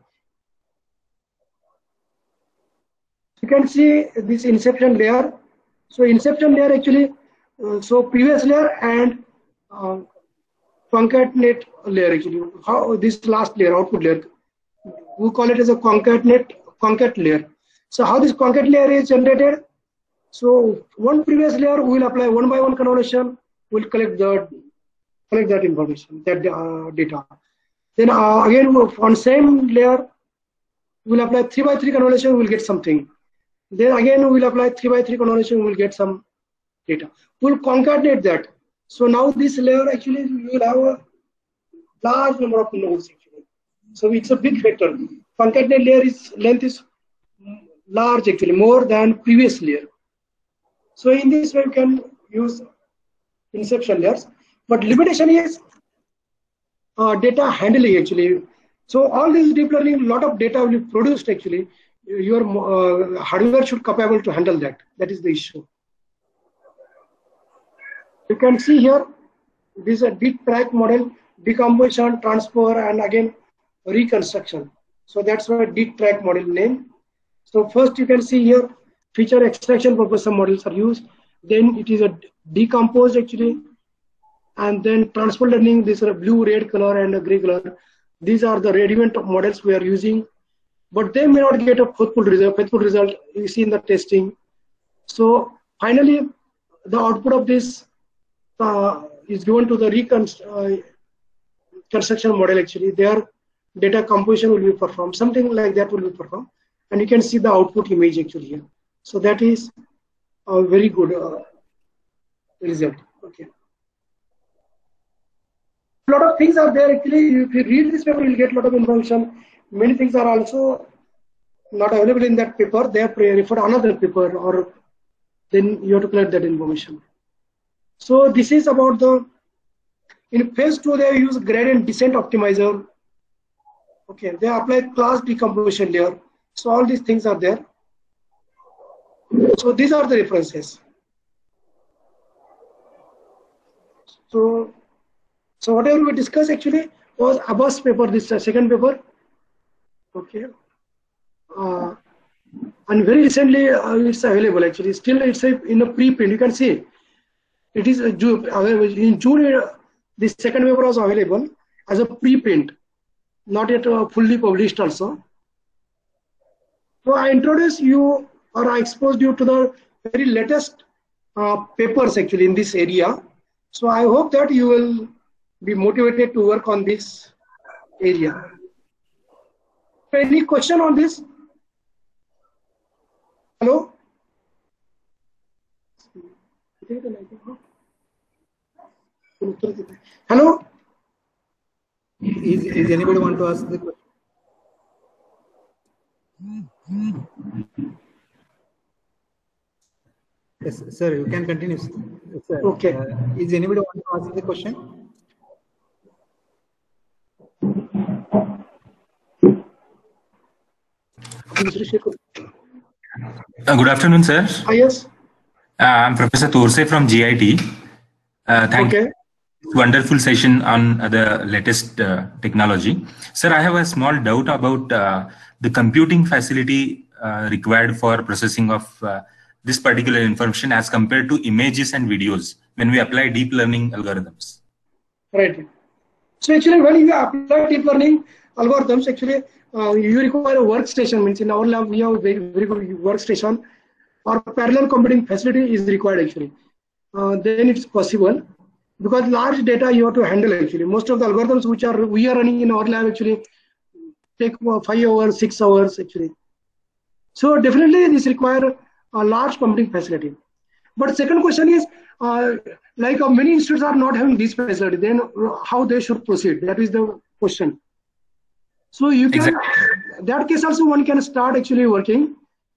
You can see this inception layer. So inception layer actually, so previous layer and concatenate layer actually. How this last layer, output layer, we call it as a concat layer. So how this concat layer is generated? So one previous layer we will apply one by one convolution. We'll collect that information, that data. Then again on same layer, we'll apply 3 by 3 convolution. We'll get something. Then again we'll apply 3 by 3 convolution. We'll get some data. We'll concatenate that. So now this layer actually you will have a large number of nodes actually. So it's a big vector. Concatenate layer length is large actually, more than previous layer. So in this way you can use inception layers. But limitation is data handling actually. So all this deep learning, a lot of data will be produced actually. Your hardware should be capable to handle that. That is the issue. You can see here This is a deep track model, decomposition, transfer, and again reconstruction. So that's why deep track model name. So first you can see here feature extraction purpose some models are used. Then it is a decomposed actually, and then transfer learning. These are a blue, red color and a gray color. These are the ready-made models we are using, but they may not get a faithful result you see in the testing. So finally, the output of this is given to the reconstruction model actually. Their data composition will be performed, something like that will be performed, and you can see the output image actually here. So that is a very good result. Okay. A lot of things are there actually. If you read this paper, you'll get a lot of information. Many things are also not available in that paper. They have referred another paper, or then you have to collect that information. So this is about the, in phase 2 they use gradient descent optimizer. Okay, they apply class decomposition layer. So all these things are there. So these are the references. So whatever we discussed actually was Abbas paper, this second paper. Okay. And very recently it's available actually. Still it's in a preprint. You can see it is available in June. This second paper was available as a preprint, not yet fully published also. So I introduced you, or I exposed you to the very latest papers actually in this area. So I hope that you will be motivated to work on this area. Any question on this? Hello? Hello? Is anybody want to ask the question? Yes, sir, you can continue. Sir. Okay. Is anybody want to ask the question? Good afternoon, sir. Yes. I'm Professor Torse from GIT. Thank you. Wonderful session on the latest technology. Sir, I have a small doubt about the computing facility required for processing of this particular information as compared to images and videos when we apply deep learning algorithms. Right. So actually when you apply deep learning algorithms, actually you require a workstation. Means in our lab we have a very good workstation, or parallel computing facility is required actually. Then it's possible, because large data you have to handle actually. Most of the algorithms which we are running in our lab actually take 5 hours, 6 hours actually. So definitely this require a large computing facility. But second question is, many institutes are not having this facility, then how they should proceed? That is the question. So you can, that case also one can start actually working.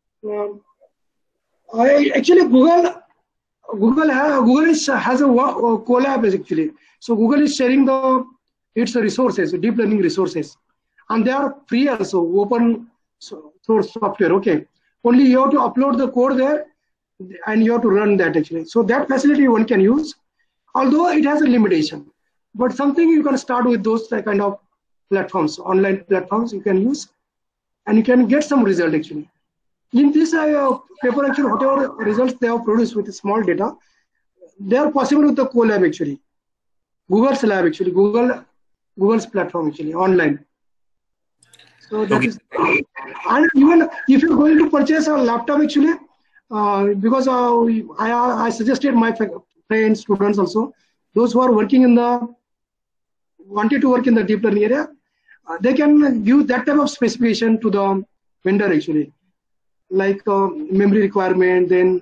Actually Google has a collab actually. So Google is sharing its resources, deep learning resources, and they are free also, open source software. Okay, only you have to upload the code there, and you have to run that actually. So that facility one can use, although it has a limitation. But something you can start with those kind of platforms, online platforms you can use, and you can get some result actually. In this paper actually, whatever results they have produced with small data, they are possible with the Colab actually. Google's lab actually, Google's platform actually, online. So that is, and even if you're going to purchase a laptop actually, because I suggested my friends, students also, those who are working in wanted to work in the deep learning area, they can give that type of specification to the vendor actually, like memory requirement, then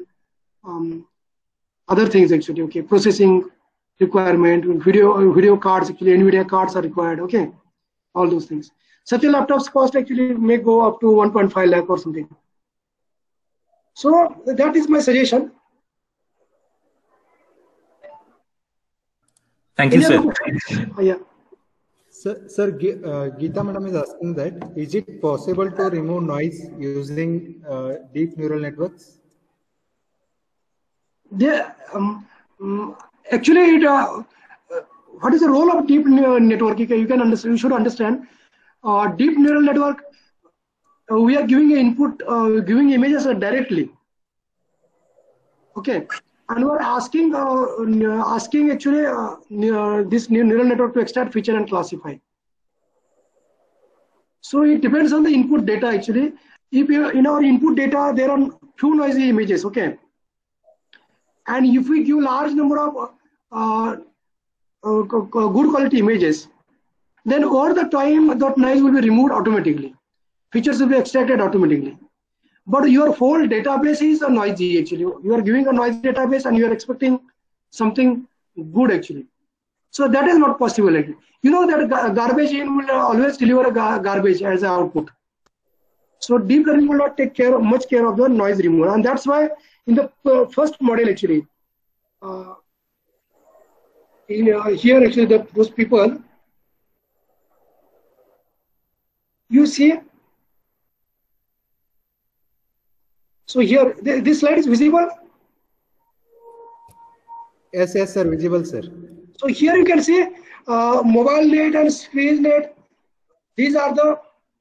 other things actually. Okay, processing requirement, video cards actually, NVIDIA cards are required. Okay, all those things. Such a laptop's cost actually may go up to 1.5 lakh or something. So that is my suggestion. Thank you, sir. Yeah. Sir, Geeta madam is asking that, is it possible to remove noise using deep neural networks? Actually, what is the role of deep network? You can understand. You should understand. Deep neural network. We are giving input, giving images directly. Okay, and we are asking actually this neural network to extract, feature, and classify. So it depends on the input data actually. If in our input data there are few noisy images, okay, and if we give large number of good quality images, then over the time that noise will be removed automatically. Features will be extracted automatically. But your whole database is a noisy actually. You are giving a noisy database and you are expecting something good actually. So that is not possible actually. You know that garbage in will always deliver a garbage as an output. So deep learning will not take much care of the noise removal, and that's why in the first model actually, here actually those people, you see. So here, this slide is visible? Yes, yes, sir, visible, sir. So here you can see mobile net and space net. These are the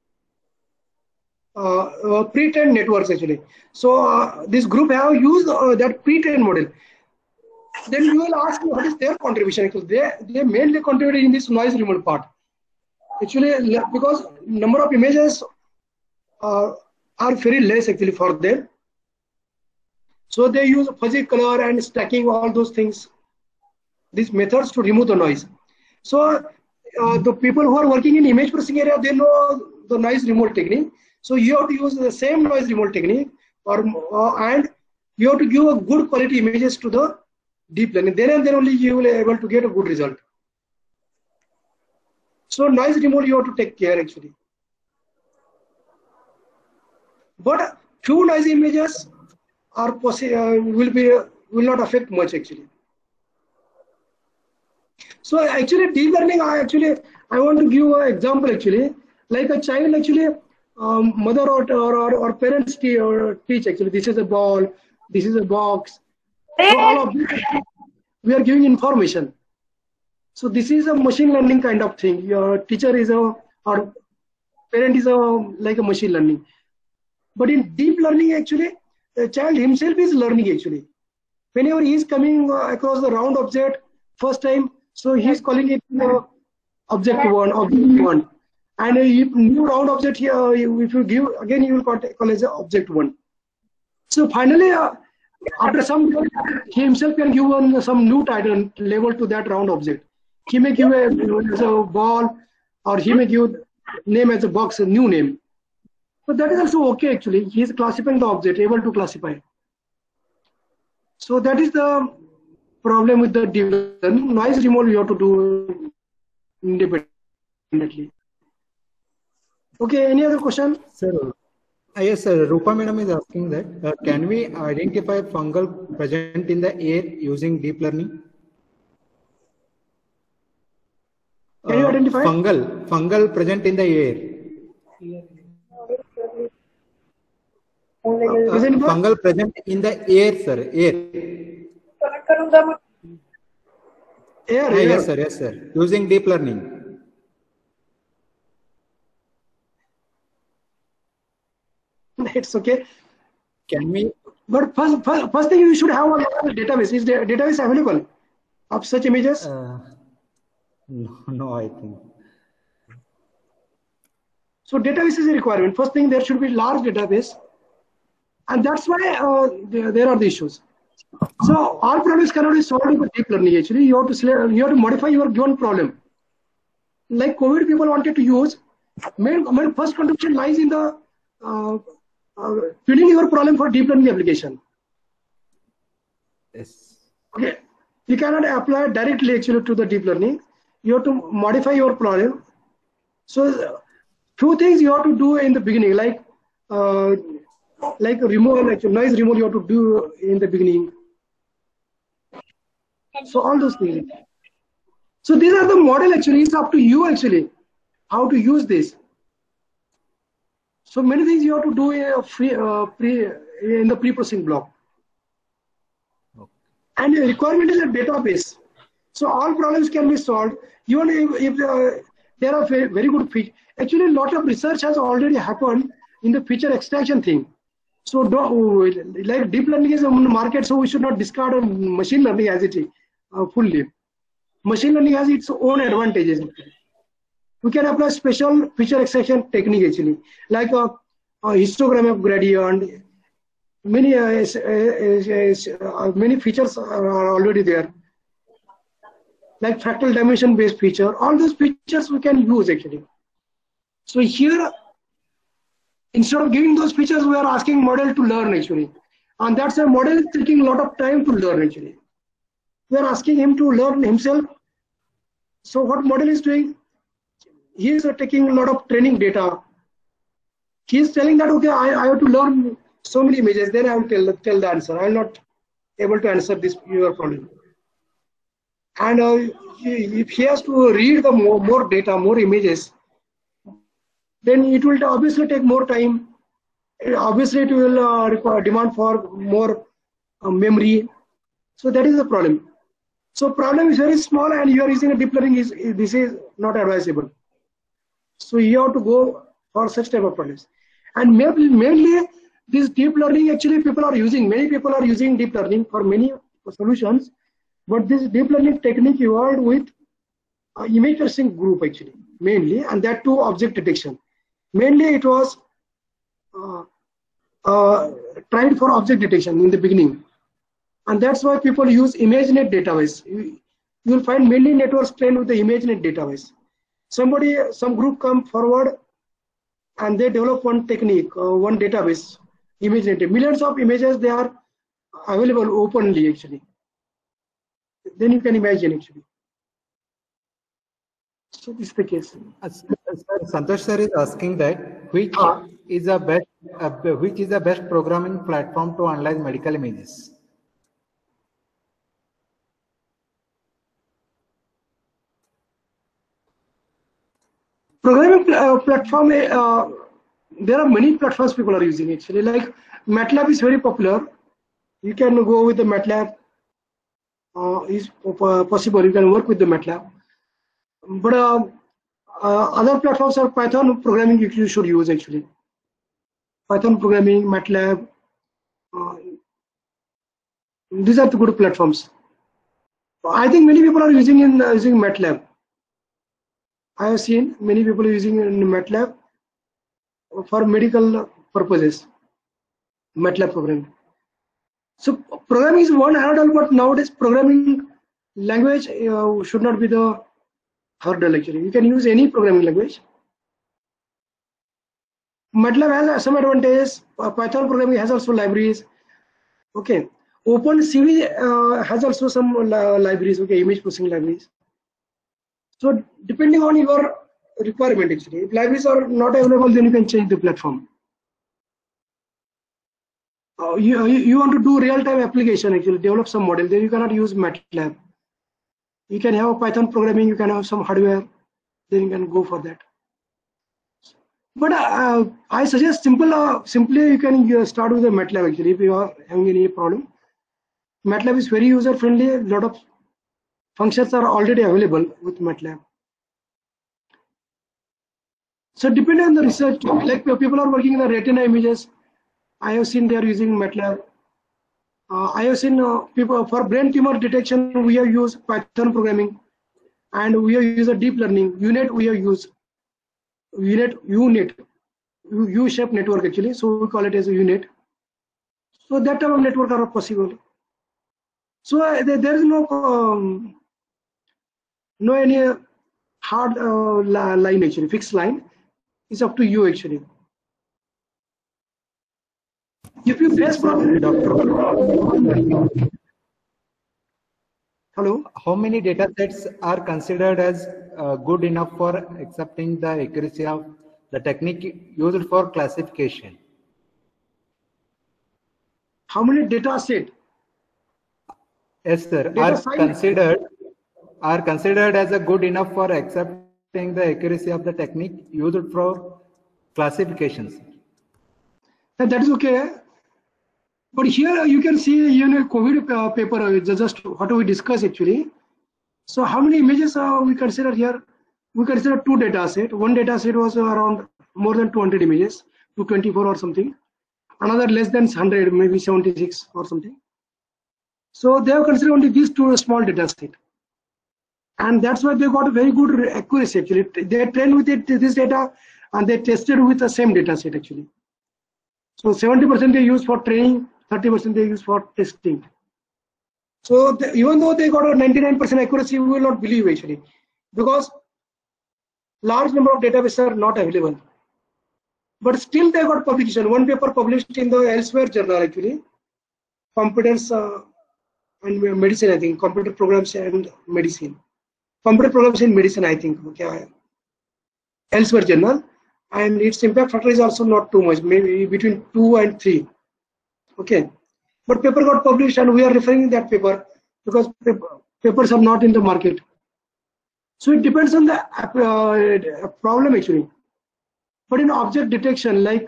pre-trained networks actually. So this group have used that pre-trained model. Then you will ask what is their contribution? Because they mainly contributed in this noise removal part. Actually, because number of images are very less actually for them. So they use fuzzy color and stacking, all those things, these methods to remove the noise. So the people who are working in image processing area, they know the noise removal technique. So you have to use the same noise removal technique, and you have to give a good quality images to the deep learning. Then and then only you will be able to get a good result. So noise removal you have to take care actually. But few noisy images are will not affect much actually. So actually deep learning, I want to give an example actually. Like a child actually, mother or parents teach actually. This is a ball, this is a box. So all of this we are giving information. So this is a machine learning kind of thing. Your teacher is or parent is like a machine learning. But in deep learning actually, the child himself is learning actually. Whenever he is coming across the round object first time, so he is calling it object one. And if new round object here, if you give again, you will call as object one. So finally, after some time, he himself can give some new title label to that round object. He may give as a ball, or he may give name as a box, a new name. But that is also okay actually. He is classifying the object, able to classify. So that is the problem with the deep learning. Noise removal you have to do independently. Okay, any other question? Sir, yes, sir. Rupa madam is asking that can we identify fungal present in the air using deep learning? Can you identify? Fungal present in the air. Fungal present in the air, sir. Air. Yes, sir. Yes, sir. Using deep learning. It's okay. Can we? But first thing you should have a database. Is the database available of such images? No, I think. So database is a requirement. First thing, there should be large database, and that's why there are the issues. So all problems cannot be solved with deep learning. Actually, you have to modify your given problem. Like COVID, people wanted to use. Main first contribution lies in the filling your problem for deep learning application. Yes. Okay. You cannot apply directly actually to the deep learning. You have to modify your problem. So few things you have to do in the beginning, like removal, actually, noise removal you have to do in the beginning. So all those things. So these are the model actually. It's up to you actually how to use this. So many things you have to do in the pre-processing block. Okay. And the requirement is a database. So all problems can be solved, even if there are very good features. Actually, a lot of research has already happened in the feature extraction thing. So like deep learning is on the market, so we should not discard machine learning as it is fully. Machine learning has its own advantages. We can apply special feature extraction technique actually, like a histogram of gradient. Many features are already there, like fractal dimension based feature. All those features we can use actually. So here, instead of giving those features, we are asking model to learn actually, and that's a model is taking a lot of time to learn actually. We are asking him to learn himself. So what model is doing? He is taking a lot of training data. He is telling that, okay, I have to learn so many images, then I will tell the answer. I am not able to answer this your problem. And if he has to read the more data, more images, then it will obviously take more time. Obviously, it will require demand for more memory. So that is the problem. So problem is very small, and you are using a deep learning. This is not advisable. So you have to go for such type of problems. And mainly this deep learning, actually people are using, many people are using deep learning for many solutions, but this deep learning technique evolved with image processing group actually, mainly, and that too object detection. Mainly it was tried for object detection in the beginning. And that's why people use ImageNet database. You will find mainly networks trained with the ImageNet database. Some group come forward and they develop one technique, one database, ImageNet. Millions of images, they are available openly actually. Then you can imagine actually. So this is the case. Santosh sir is asking that which is the best programming platform to analyze medical images? Programming platform, there are many platforms people are using actually. Like MATLAB is very popular. You can go with the MATLAB. Is possible. You can work with the MATLAB. But other platforms are Python programming. You should use actually. Python programming, MATLAB. These are the good platforms. I think many people are using MATLAB. I have seen many people using MATLAB for medical purposes. MATLAB programming. So programming is one hurdle, but nowadays programming language should not be the hurdle actually. You can use any programming language. MATLAB has some advantages. Python programming has also libraries. Okay. OpenCV has also some libraries. Okay, image processing libraries. So depending on your requirement actually, if libraries are not available, then you can change the platform. You want to do real-time application actually, develop some model, then you cannot use MATLAB. You can have Python programming, you can have some hardware, then you can go for that. But I suggest simply you can start with the MATLAB actually if you are having any problem. MATLAB is very user-friendly. A lot of functions are already available with MATLAB. So depending on the research, like people are working in the retina images, I have seen they are using MATLAB. I have seen people for brain tumor detection, we have used Python programming, and we have used a deep learning. UNet we have used. UNet, U-shaped network actually, so we call it as a UNet. So that type of network are possible. So there is no any hard line actually, fixed line. It's up to you actually. If you face problem, hello. How many data sets are considered as good enough for accepting the accuracy of the technique used for classification? How many data set? Yes, sir. Are considered as a good enough for accepting the accuracy of the technique used for classifications. That is okay. But here you can see, COVID paper, just what we discussed actually. So how many images we consider here? We consider two data set. One data set was around more than 200 images, 224 or something. Another less than 100, maybe 76 or something. So they have considered only these two small data set. And that's why they got a very good accuracy actually. They trained with this data and they tested with the same data set actually. So 70% they use for training, 30% they use for testing. So even though they got a 99% accuracy, we will not believe actually, because large number of databases are not available. But still they got publication. One paper published in the Elsewhere journal actually, computers and medicine, I think, computer programs and medicine. Computer programs in medicine, I think, okay, Elsewhere journal, and its impact factor is also not too much, maybe between 2 and 3. Okay. But paper got published and we are referring to that paper because papers are not in the market. So it depends on the problem actually. But in object detection, like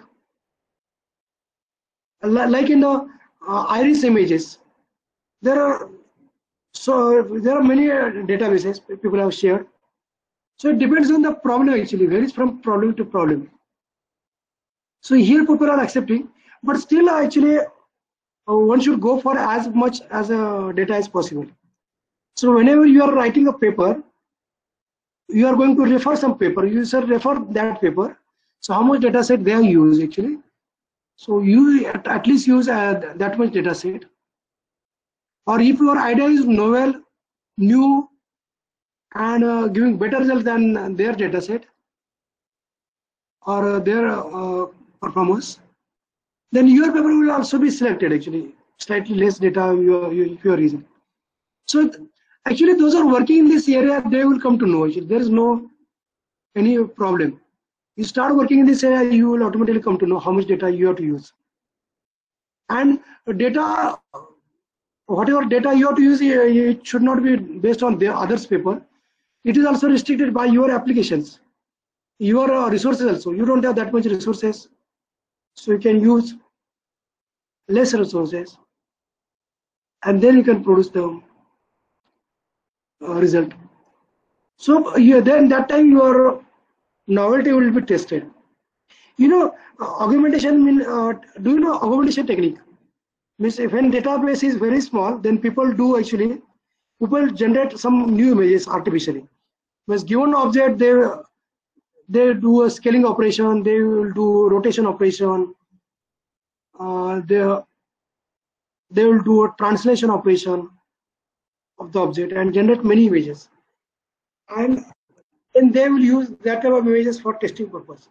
in the iris images, there are many databases people have shared. So it depends on the problem actually, varies from problem to problem. So here people are accepting, but still actually one should go for as much as data as possible. So whenever you are writing a paper, you are going to refer some paper. You should refer that paper. So how much data set they have used actually. So you at least use that much data set. Or if your idea is novel, new, and giving better result than their data set or their performance, then your paper will also be selected actually, slightly less data if you are using. So actually those are working in this area, they will come to know actually. There is no any problem. You start working in this area, you will automatically come to know how much data you have to use. And data, whatever data you have to use, it should not be based on the others' paper. It is also restricted by your applications, your resources also. You don't have that much resources, so you can use less resources, and then you can produce the result. So then that time your novelty will be tested. You know, augmentation mean. Do you know augmentation technique? Means if when database is very small, then people generate some new images artificially. Because given object, they do a scaling operation, they will do rotation operation, they will do a translation operation of the object and generate many images. And then they will use that type of images for testing purpose.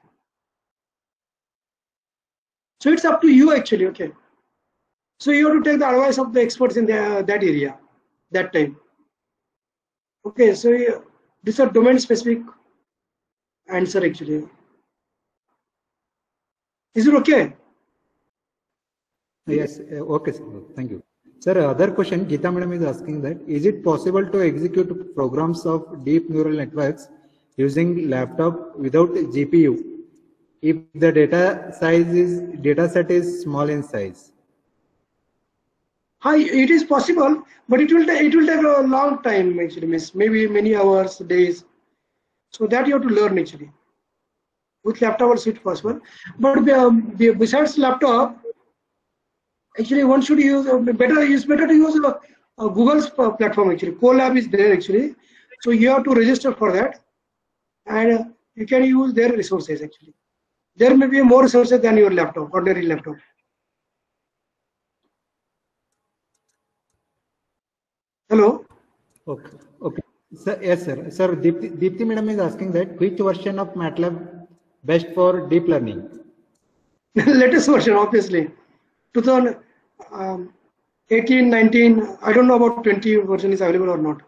So it's up to you actually, okay. So you have to take the advice of the experts in that area, that time. Okay, so these are domain specific answer actually. Is it okay? Yes, okay, sir. Thank you. Sir, other question, Geeta madam is asking that, is it possible to execute programs of deep neural networks using laptop without GPU if the data set is small in size? Hi, it is possible, but it will take a long time actually, maybe many hours, days. So that you have to learn actually. With laptop also it's possible, but besides laptop, actually one should use better to use Google's platform actually. Colab is there actually, so you have to register for that, and you can use their resources actually. There may be more resources than your laptop, ordinary laptop. Hello. Okay. Okay. Sir, yes, sir. Sir, Deepti madam is asking that which version of MATLAB best for deep learning? Latest version, obviously. 2018, 19. I don't know about 20 version is available or not.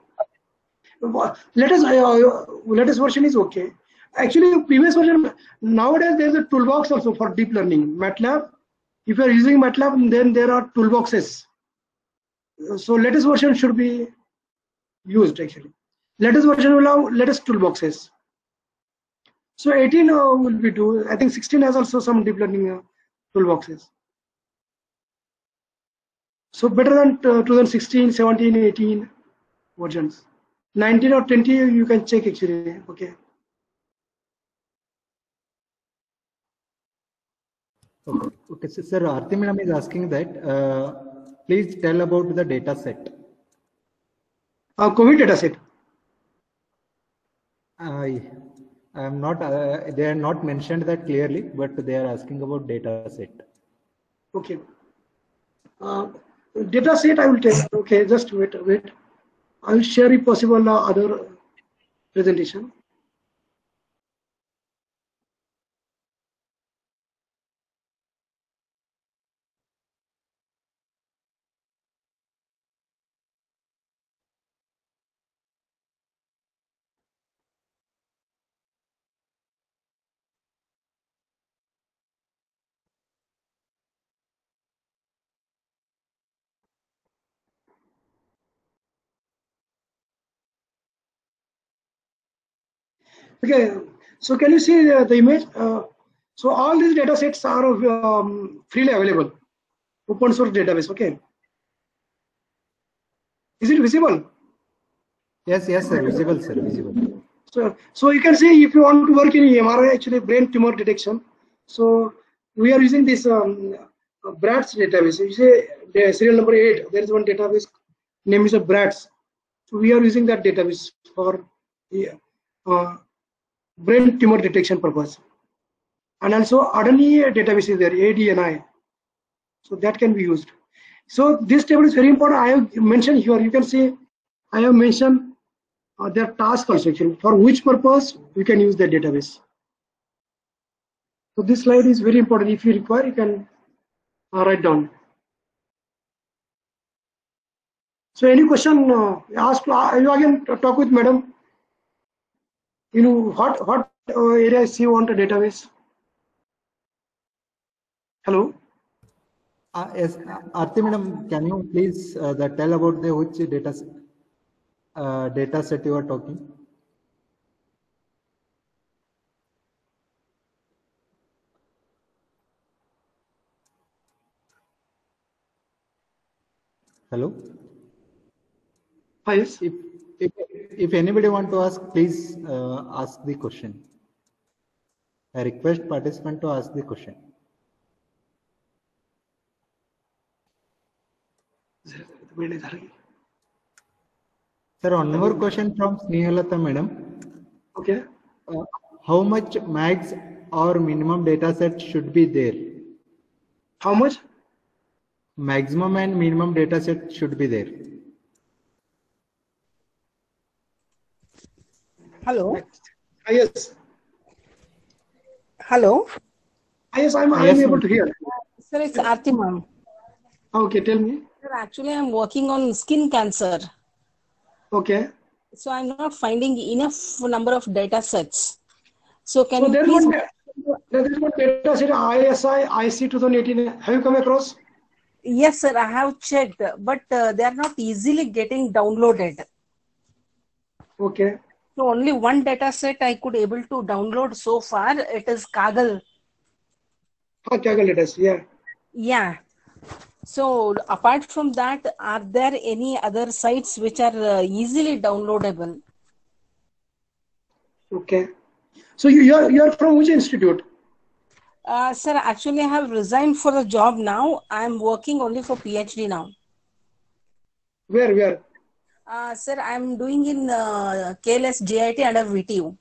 Latest version is okay. Actually, previous version, nowadays there is a toolbox also for deep learning. MATLAB, if you are using MATLAB, then there are toolboxes. So latest version should be used actually. Latest version will have latest toolboxes. So 18 will be do. I think 16 has also some deep learning toolboxes. So better than 2016, 17, 18 versions. 19 or 20, you can check actually. Okay. Okay. So, sir, Aarti madam is asking that please tell about the data set. COVID data set. I am not. They are not mentioned that clearly, but they are asking about data set. Okay. Data set I will take. Okay, just wait. I will share if possible other presentation. Okay, so can you see the image? So all these data sets are freely available, open source database. Okay, is it visible? Yes, sir. Visible, sir. Visible. So you can see if you want to work in MRI, actually brain tumor detection. So we are using this BRATS database. You say the serial number 8. There is one database name is BRATS. So we are using that database for brain tumor detection purpose. And also ADNI database is there, ADNI. So that can be used. So this table is very important. I have mentioned here, you can see I have mentioned their task also actually, for which purpose we can use the database. So this slide is very important. If you require, you can write down. So any question, ask, you again talk with madam. You know, what areas you want a database? Hello? Yes, Aarti madam, can you please tell about the which data set you are talking? Hello? Yes. If anybody want to ask, please ask the question. I request participant to ask the question. Sir, one more question from Snehalata madam. Okay. How much max or minimum data set should be there? How much? Maximum and minimum data set should be there. Hello. Yes. Hello. Yes, I'm able to hear. Sir, it's Aarti ma'am. Okay, tell me. Sir, actually, I'm working on skin cancer. Okay. So I'm not finding enough number of data sets. So can you there please... There is one data set ISI IC 2018. Have you come across? Yes, sir. I have checked, but they are not easily getting downloaded. Okay. So only one data set I could able to download so far. It is Kaggle. Oh, Kaggle data set, yeah. Yeah. So apart from that, are there any other sites which are easily downloadable? Okay. So you are from which institute? Sir, actually I have resigned for the job now. I am working only for PhD now. Where? Sir, I am doing in KLS JIT under VTU.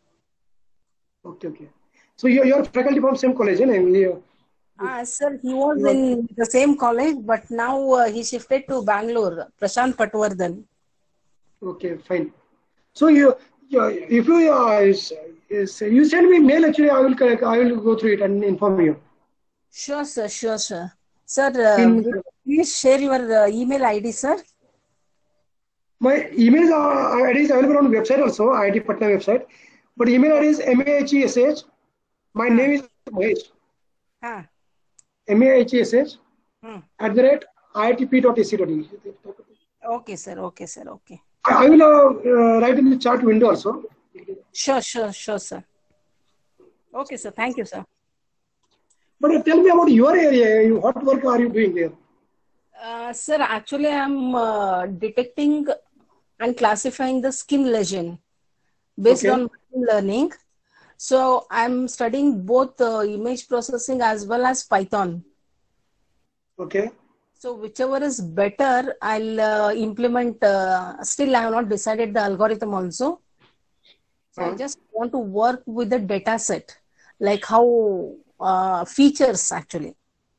Okay. So you are faculty from same college, Sir, he was in the same college, but now he shifted to Bangalore, Prashant Patwardhan. Okay, fine. So if you send me mail, actually I will go through it and inform you. Sure, sir. Sir, please share your email ID, sir. My email ID is available on website also, IIT Patna website. But email ID is MAHESH. My name is Mahesh. MAHESH @iitp.ac.in. Okay, sir. Okay. I will write in the chat window also. Sure, sir. Okay, sir. Thank you, sir. But tell me about your area. What work are you doing there? Sir, actually, I'm detecting and classifying the skin lesion based on machine learning. So I'm studying both image processing as well as Python. Okay. So whichever is better, I'll implement. Still, I have not decided the algorithm also. So I just want to work with the data set, like how features actually.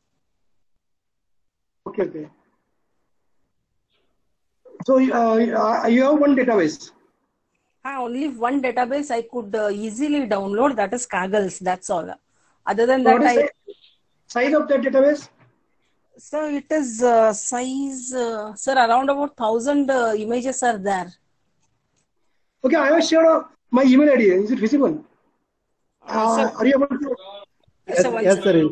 Okay, okay. So you have one database? Only one database I could easily download, that is Kaggle's, that's all. Other than that, what is size of that database? So it is size, sir, around about 1,000 images are there. Okay, I have shared my email ID. Is it visible? Are you able to? Yes, sir.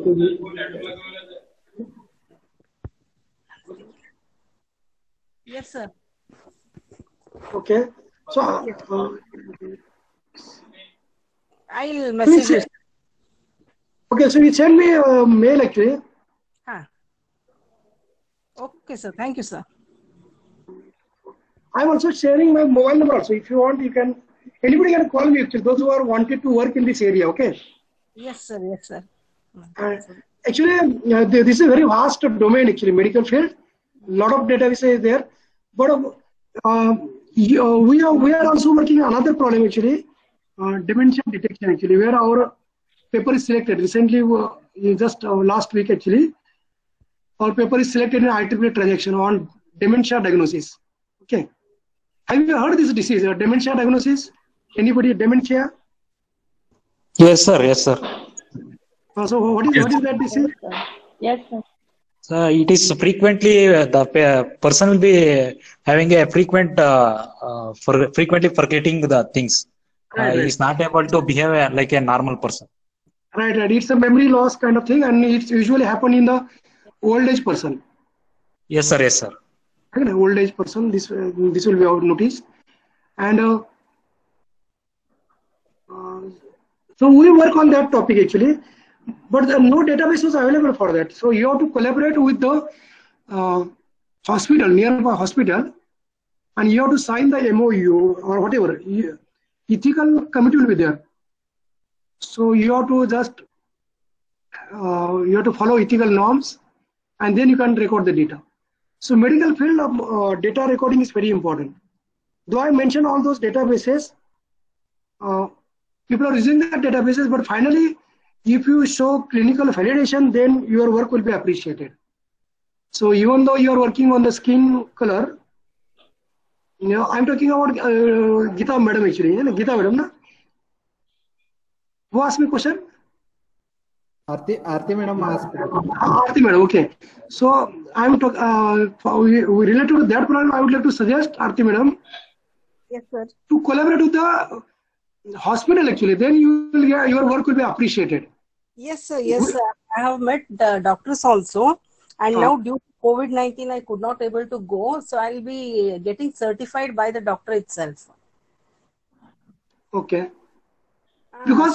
Yes, sir. Okay. So I'll message you. Okay, so you send me a mail actually. Okay, sir. Thank you, sir. I'm also sharing my mobile number also. If you want, you can. Anybody can call me actually. Those who are wanted to work in this area. Okay. Yes, sir. Yes, sir. Actually, this is a very vast domain. Actually, medical field. A lot of database is there, but we are also working on another problem actually. Dementia detection actually, where our paper is selected recently. Just last week actually. Our paper is selected in IEEE transaction on dementia diagnosis. Okay. Have you heard this disease, dementia diagnosis? Anybody dementia? Yes, sir. Yes, sir. So what is that disease? Yes, sir. So it is frequently the person will be having a frequently forgetting the things. Right. He is not able to behave like a normal person. Right. It's a memory loss kind of thing, and it's usually happen in the old age person. Yes, sir. Yes, sir. Old age person. This will be our notice, and so we work on that topic actually, but no database was available for that. So you have to collaborate with the hospital, nearby hospital, and you have to sign the MOU or whatever. Ethical committee will be there. So you have to just follow ethical norms, and then you can record the data. So medical field of data recording is very important. Though I mentioned all those databases, people are using the databases, but finally, if you show clinical validation, then your work will be appreciated. So even though you are working on the skin color, I'm talking about Geeta madam actually. Geeta madam, na? Who asked me question? Aarti madam asked. Aarti madam, okay. So I'm talking related to that problem. I would like to suggest Aarti madam. Yes, sir. To collaborate with the hospital actually, then your work will be appreciated. Yes, sir. Yes, sir. I have met the doctors also, and now due to COVID-19, I could not able to go, so I'll be getting certified by the doctor itself. Okay. Because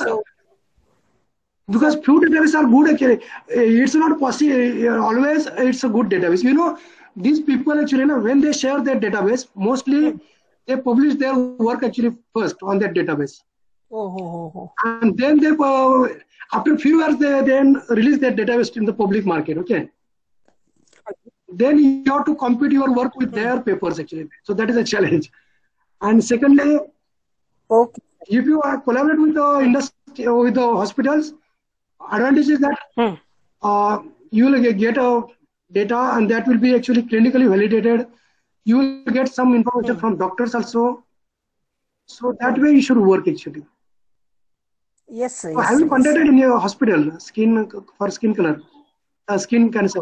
few databases are good actually. It's not possible always. It's a good database. These people actually, when they share their database, mostly they publish their work actually first on that database. And then they, after a few years, they then release their database in the public market. Okay. Then you have to compete your work with their papers actually. So that is a challenge. And secondly, if you collaborate with the industry, with the hospitals, advantage is that you will get a data, and that will be actually clinically validated. You will get some information from doctors also. So that way you should work actually. Yes, sir. So have you contacted in your hospital for skin color, skin cancer?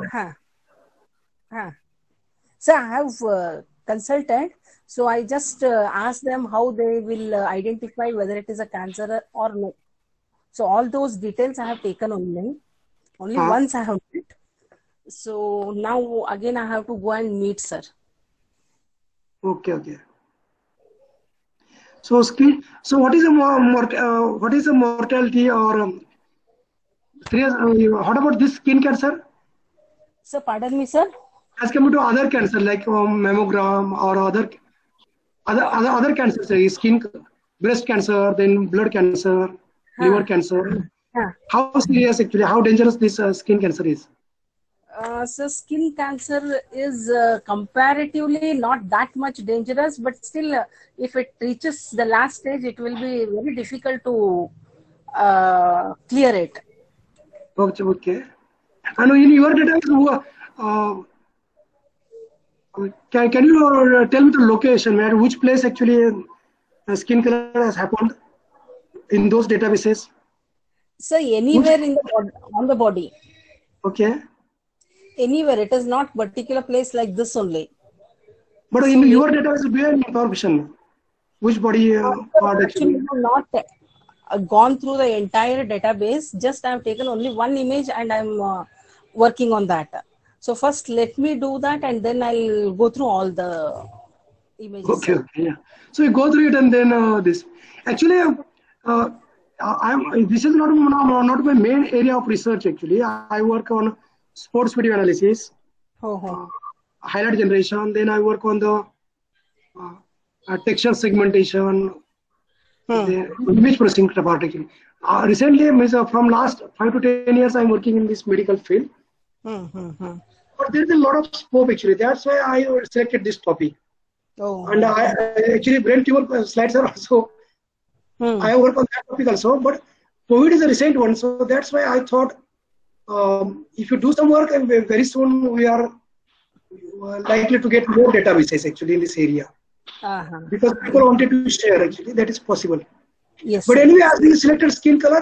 So I have consulted. So I just asked them how they will identify whether it is a cancer or no. So all those details I have taken only once I have met. So now again I have to go and meet, sir. Okay. So So what is the mortality or serious? What about this skin cancer? So pardon me, sir. As compared to other cancer like mammogram or other other cancers, skin, breast cancer, then blood cancer, liver cancer. How serious actually? How dangerous this skin cancer is? So skin cancer is comparatively not that much dangerous, but still, if it reaches the last stage, it will be very difficult to clear it. Okay. And in your data, can you tell me the location where which place actually skin color has happened in those databases? So anywhere in the body, on the body. Okay. Anywhere, it is not particular place like this only. But in your database, do you have information? Which body part actually? I have not gone through the entire database. Just I have taken only one image and I am working on that. So first, let me do that, and then I'll go through all the images. Okay. Yeah. So you go through it, and then this. Actually, this is not my main area of research. Actually, I work on sports video analysis, highlight generation. Then I work on the texture segmentation, the image processing part. Actually, recently, from last 5 to 10 years, I'm working in this medical field. But there's a lot of scope actually. That's why I selected this topic. And I actually brain tumor slides are also. I work on that topic also. But COVID is a recent one, so that's why I thought if you do some work, and very soon we are likely to get more databases actually in this area. Because people wanted to share actually, that is possible. Yes. But anyway, as we selected skin color,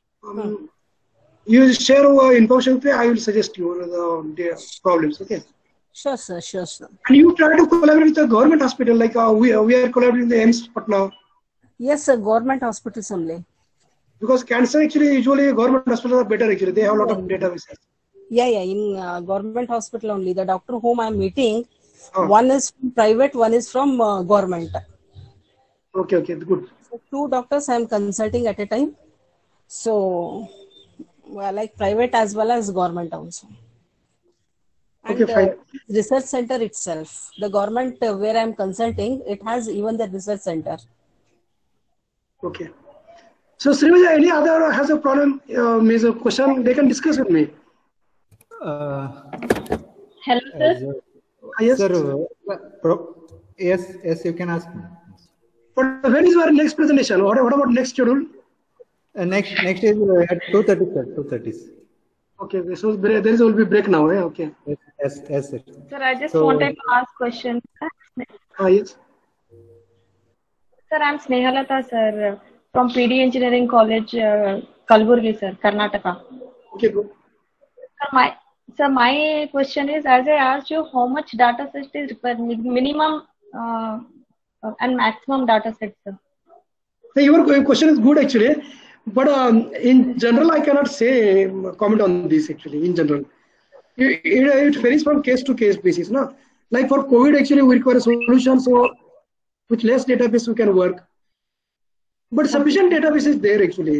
you share information. I will suggest you the problems. Okay. Sure, sir. Sure, sir. And you try to collaborate with the government hospital, like we are collaborating with the AIIMS Patna. Yes, sir. Government hospitals only. Because cancer actually usually government hospitals are better actually. They have a lot of databases. Yeah. In government hospital only. The doctor whom I am meeting, one is from private, one is from government. Okay, good. So 2 doctors I am consulting at a time. So, like private as well as government also. And okay, fine. Research center itself, the government where I am consulting, it has even the research center. Okay. So, Srivaja, any other has a problem, is a question, they can discuss with me. Hello, sir. Yes. Sir, yes, you can ask me. But when is your next presentation? What about next schedule? Next is at 2:30, sir. 2:30. Okay, so there will be break now. Okay. Yes, sir. Sir, I just wanted to ask question. Yes. Sir, I'm Snehalata, sir, from PD Engineering College, Kalburgi, sir, Karnataka. Okay, good. Sir, my question is, as I asked you, how much data set is required, minimum and maximum data set, sir? Your question is good actually, but in general, I cannot say comment on this actually. In general, it varies from case to case basis, no? Like for COVID, actually, we require a solution, so with less database we can work. But sufficient database is there actually.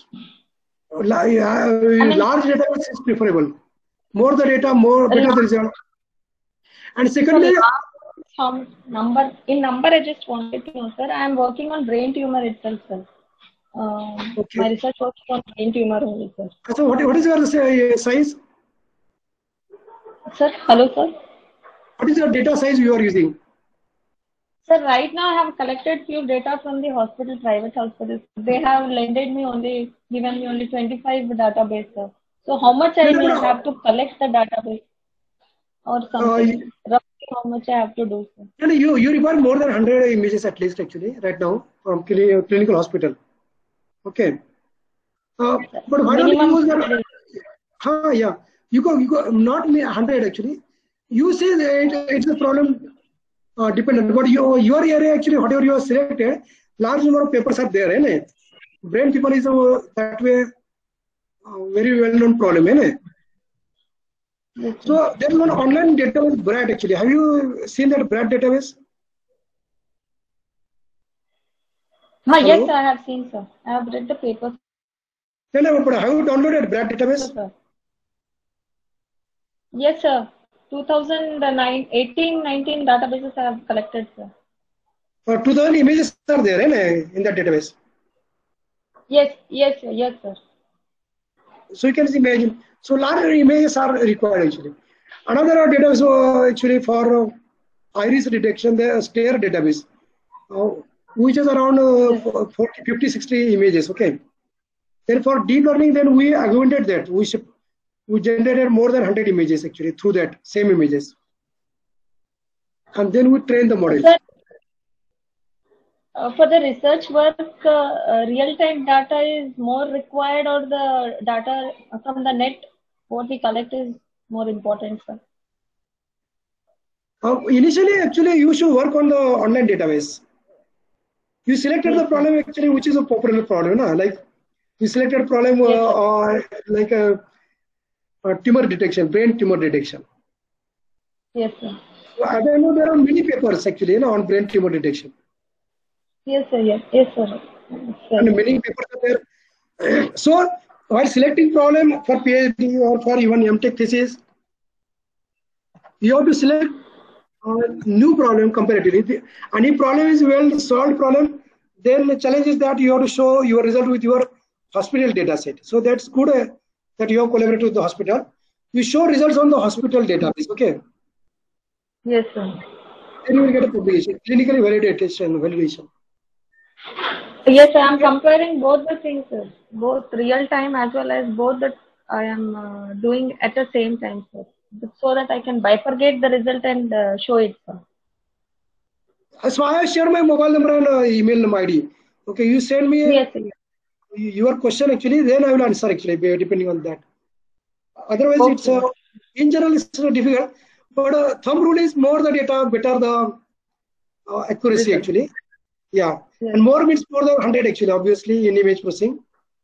Large database is preferable. More the data, better the result. And secondly, number I just wanted to know, sir. I am working on brain tumor itself, sir. Okay. My research works on brain tumor only, sir. So what is your size? Sir, hello, sir. What is your data size you are using? Sir, right now I have collected few data from the hospital, private hospitals. They have given me only 25 database, sir. So how much I will have to collect the database or something? Roughly how much I have to do, sir? You require more than 100 images at least actually right now from clinical hospital. Okay. But why don't you use that? Yeah. You go not 100 actually. You say that it's a problem dependent. But your area actually, whatever you have selected, large number of papers are there. Brain tumor is that way very well known problem. So there is one online database, BRAD actually. Have you seen that BRAD database? Yes, I have seen, sir. I have read the papers. But have you downloaded BRAD database? Yes, sir. Yes, sir. 2018-19 databases I have collected, sir. 2000 images are there in that database. Yes, sir. So you can imagine. So larger images are required actually. Another database actually for iris detection, the STARE database, which is around 40, 50, 60 images. Okay. Then for deep learning, then we augmented that. We generated more than 100 images actually through that same images, and then we trained the model. Sir, for the research work, real-time data is more required, or the data from the net, what we collect, is more important, sir? Initially, actually, you should work on the online database. You selected the problem actually, which is a popular problem, like you selected problem like a tumor detection, brain tumor detection. Yes, sir. So, as I know, there are many papers actually on brain tumor detection. Yes, sir. Yes, sir. And many papers are there. So, while selecting problem for PhD or for even MTech thesis, you have to select new problem comparatively. And if problem is well solved problem, then the challenge is that you have to show your result with your hospital data set. So that's good that you have collaborated with the hospital. You show results on the hospital database, okay? Yes, sir. Then you will get a publication, clinically validation. Yes, I am comparing both the things, sir. Both real time as well as both that I am doing at the same time, sir. So that I can bifurcate the result and show it, sir. So I have shared my mobile number and email ID. Okay, you send me your question actually, then I will answer actually, depending on that. Otherwise, it's in general it's difficult. But thumb rule is more the data, better the accuracy actually. Yeah, and more means more than 100 actually, obviously in image processing.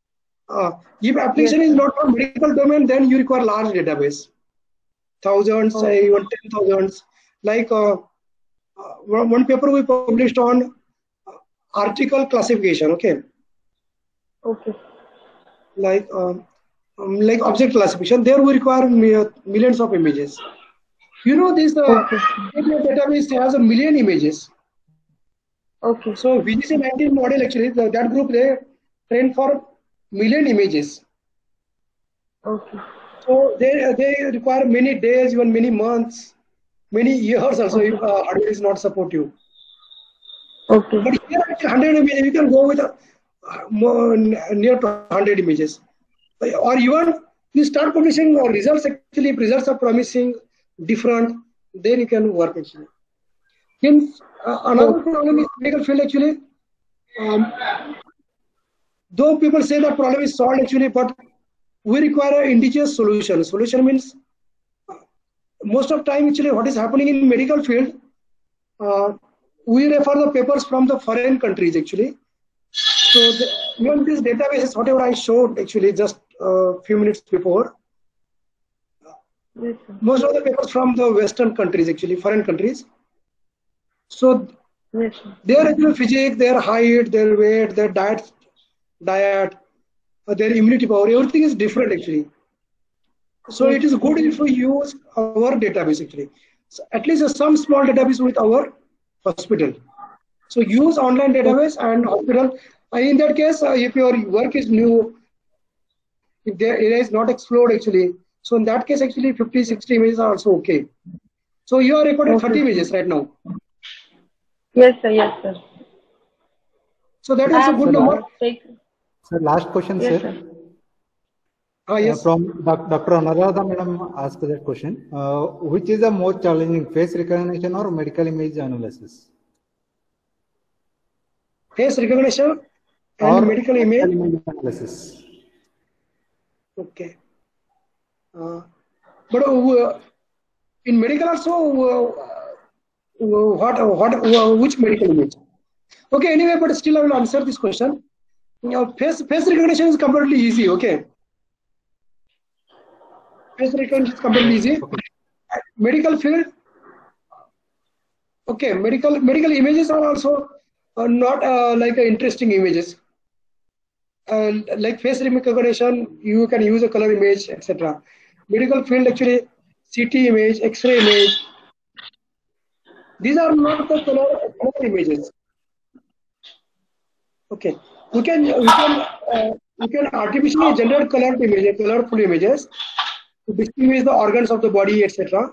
If application is not for medical domain, then you require large database. Thousands, even 10,000s. Like one paper we published on article classification, okay? Okay. Like object classification, there we require millions of images. You know, this database has 1 million images. Okay. So VGC19 model actually, that group they trained for million images. Okay. So they require many days, even many months, many years also if hardware is not supportive. Okay. But here actually 100 images, you can go with near to 100 images. Or even you start publishing results actually, if results are promising, different, then you can work actually. Another problem is medical field actually. Though people say that problem is solved actually, but we require an indigenous solution. Solution means most of time actually what is happening in medical field, we refer the papers from the foreign countries actually. So even this database, whatever I showed actually just a few minutes before, most of the papers from the Western countries actually, foreign countries. So their actual physics, their height, their weight, their diet, their immunity power, everything is different actually. So it is good if we use our database actually. So at least some small database with our hospital. So use online database and hospital. In that case, if your work is new, if the area is not explored actually, so in that case actually 50, 60 images are also okay. So you are recording 30 images right now. Yes, sir. Yes, sir. So that is a good number. Sir, last question, sir. Yes. From Dr. Anuradha Madam asked that question. Which is the most challenging, face recognition or medical image analysis? Face recognition and medical image analysis. Okay. But in medical also, which medical image? Okay, anyway, but still I will answer this question. Face recognition is completely easy, okay? Face recognition is completely easy. Medical field, okay, medical images are also not like interesting images. Like face recognition, you can use a color image, etc. Medical field actually, CT image, X-ray image. These are not the color images. Okay, we can artificially generate colorful images to distinguish the organs of the body, etc.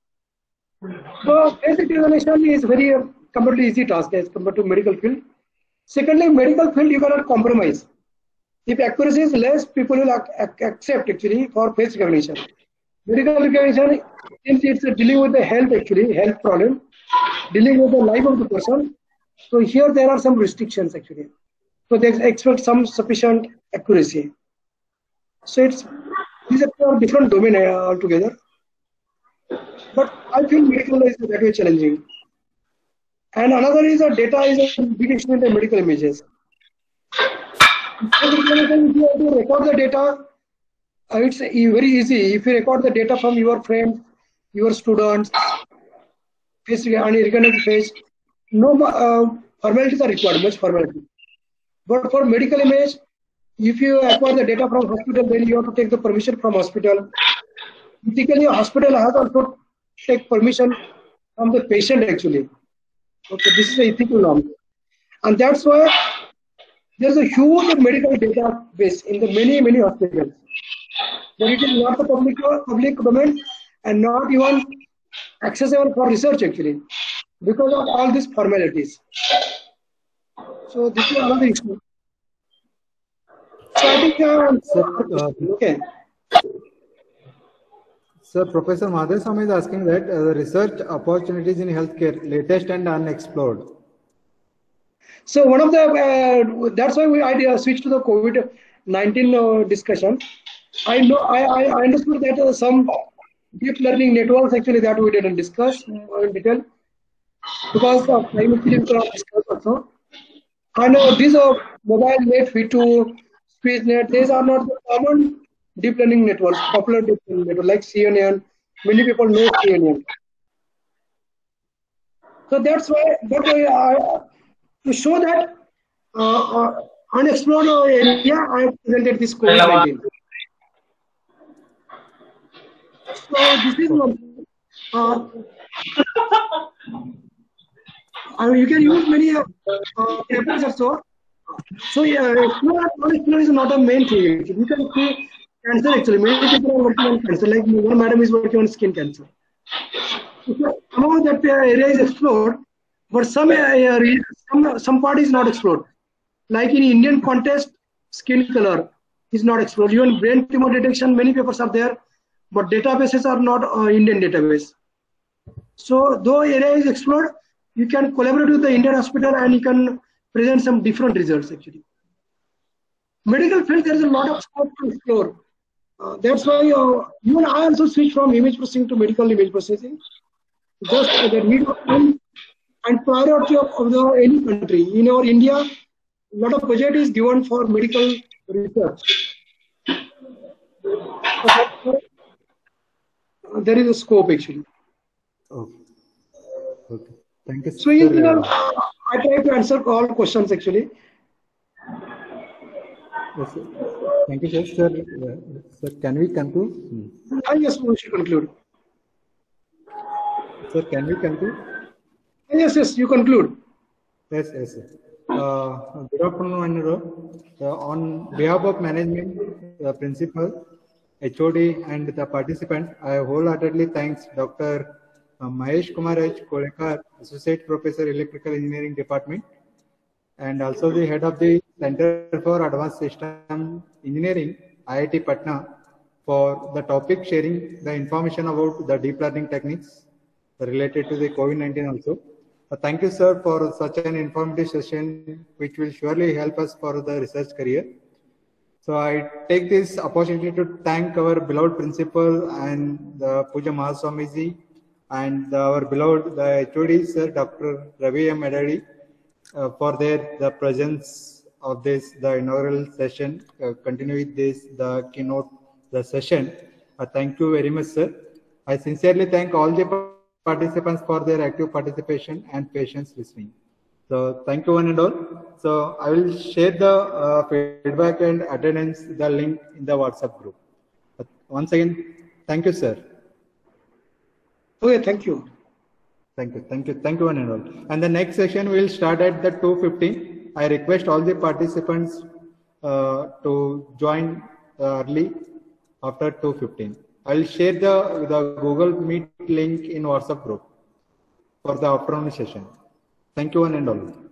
So face recognition is very completely easy task as compared to medical field. Secondly, medical field you cannot compromise. If accuracy is less, people will accept actually for face recognition. Medical recognition, since it's dealing with the health problem, dealing with the life of the person. So here there are some restrictions actually. So they expect some sufficient accuracy. So these are different domain altogether. But I feel medical is that way challenging. And another is that data is a big issue in the medical images. If you have to record the data, it's very easy. If you record the data from your friends, your students, face and recognize face, no formalities are required, much formality. But for medical image, if you acquire the data from hospital, then you have to take the permission from hospital. Typically, a hospital has also take permission from the patient actually. Okay, this is the ethical norm. And that's why there's a huge medical database in the many hospitals. But it is not the public domain and not even accessible for research actually, because of all these formalities. So this is another issue. So I think okay. Sir, Professor Madheswamy is asking that the research opportunities in healthcare, latest and unexplored. So one of the that's why I switched to the COVID-19 discussion. I understood that some deep learning networks actually that we didn't discuss in detail because of time we cannot discuss also. And these mobile net, V2, SpeechNet, these are not the common deep learning networks, popular deep learning networks like CNN. Many people know CNN. So that's why, to show that unexplored area, I presented this COVID-19. So this is one. You can use many papers also. So explore is not a main thing. You can see cancer actually. Many people are working on cancer. Like one madam is working on skin cancer. So some of that area is explored, but some part is not explored. Like in Indian context, skin color is not explored. Even brain tumor detection, many papers are there, but databases are not Indian database. So though area is explored, you can collaborate with the Indian hospital and you can present some different results actually. Medical field, there is a lot of scope to explore. That's why even I also switched from image processing to medical image processing. Just the need of time and priority of any country. In our India, a lot of budget is given for medical research. There is a scope actually. Okay. Okay. Thank you. So I try to answer all questions actually. Yes, sir. Thank you, sir. Sir, can we conclude? Yes, we should conclude. Sir, can we conclude? Yes, you conclude. Yes, sir. Good afternoon, on behalf of management, principal, HOD, and the participant, I wholeheartedly thanks Dr. Mahesh Kumar H. Kolekar, Associate Professor, Electrical Engineering Department, and also the head of the Center for Advanced System Engineering, IIT Patna, for the topic sharing the information about the deep learning techniques related to the COVID-19 also. Thank you, sir, for such an informative session, which will surely help us for the research career. So I take this opportunity to thank our beloved principal and the Puja Mahaswamiji and our beloved HOD, sir, Dr. Ravi M. Edadi, for the presence of this, the inaugural session, continue with this, the keynote, the session. Thank you very much, sir. I sincerely thank all the participants for their active participation and patience listening. So thank you one and all. So I will share the feedback and attendance, the link in the WhatsApp group. But once again, thank you, sir. Okay, thank you. Thank you one and all. And the next session will start at the 2:15. I request all the participants to join early after 2:15. I'll share the Google Meet link in WhatsApp group for the afternoon session. Thank you one and all.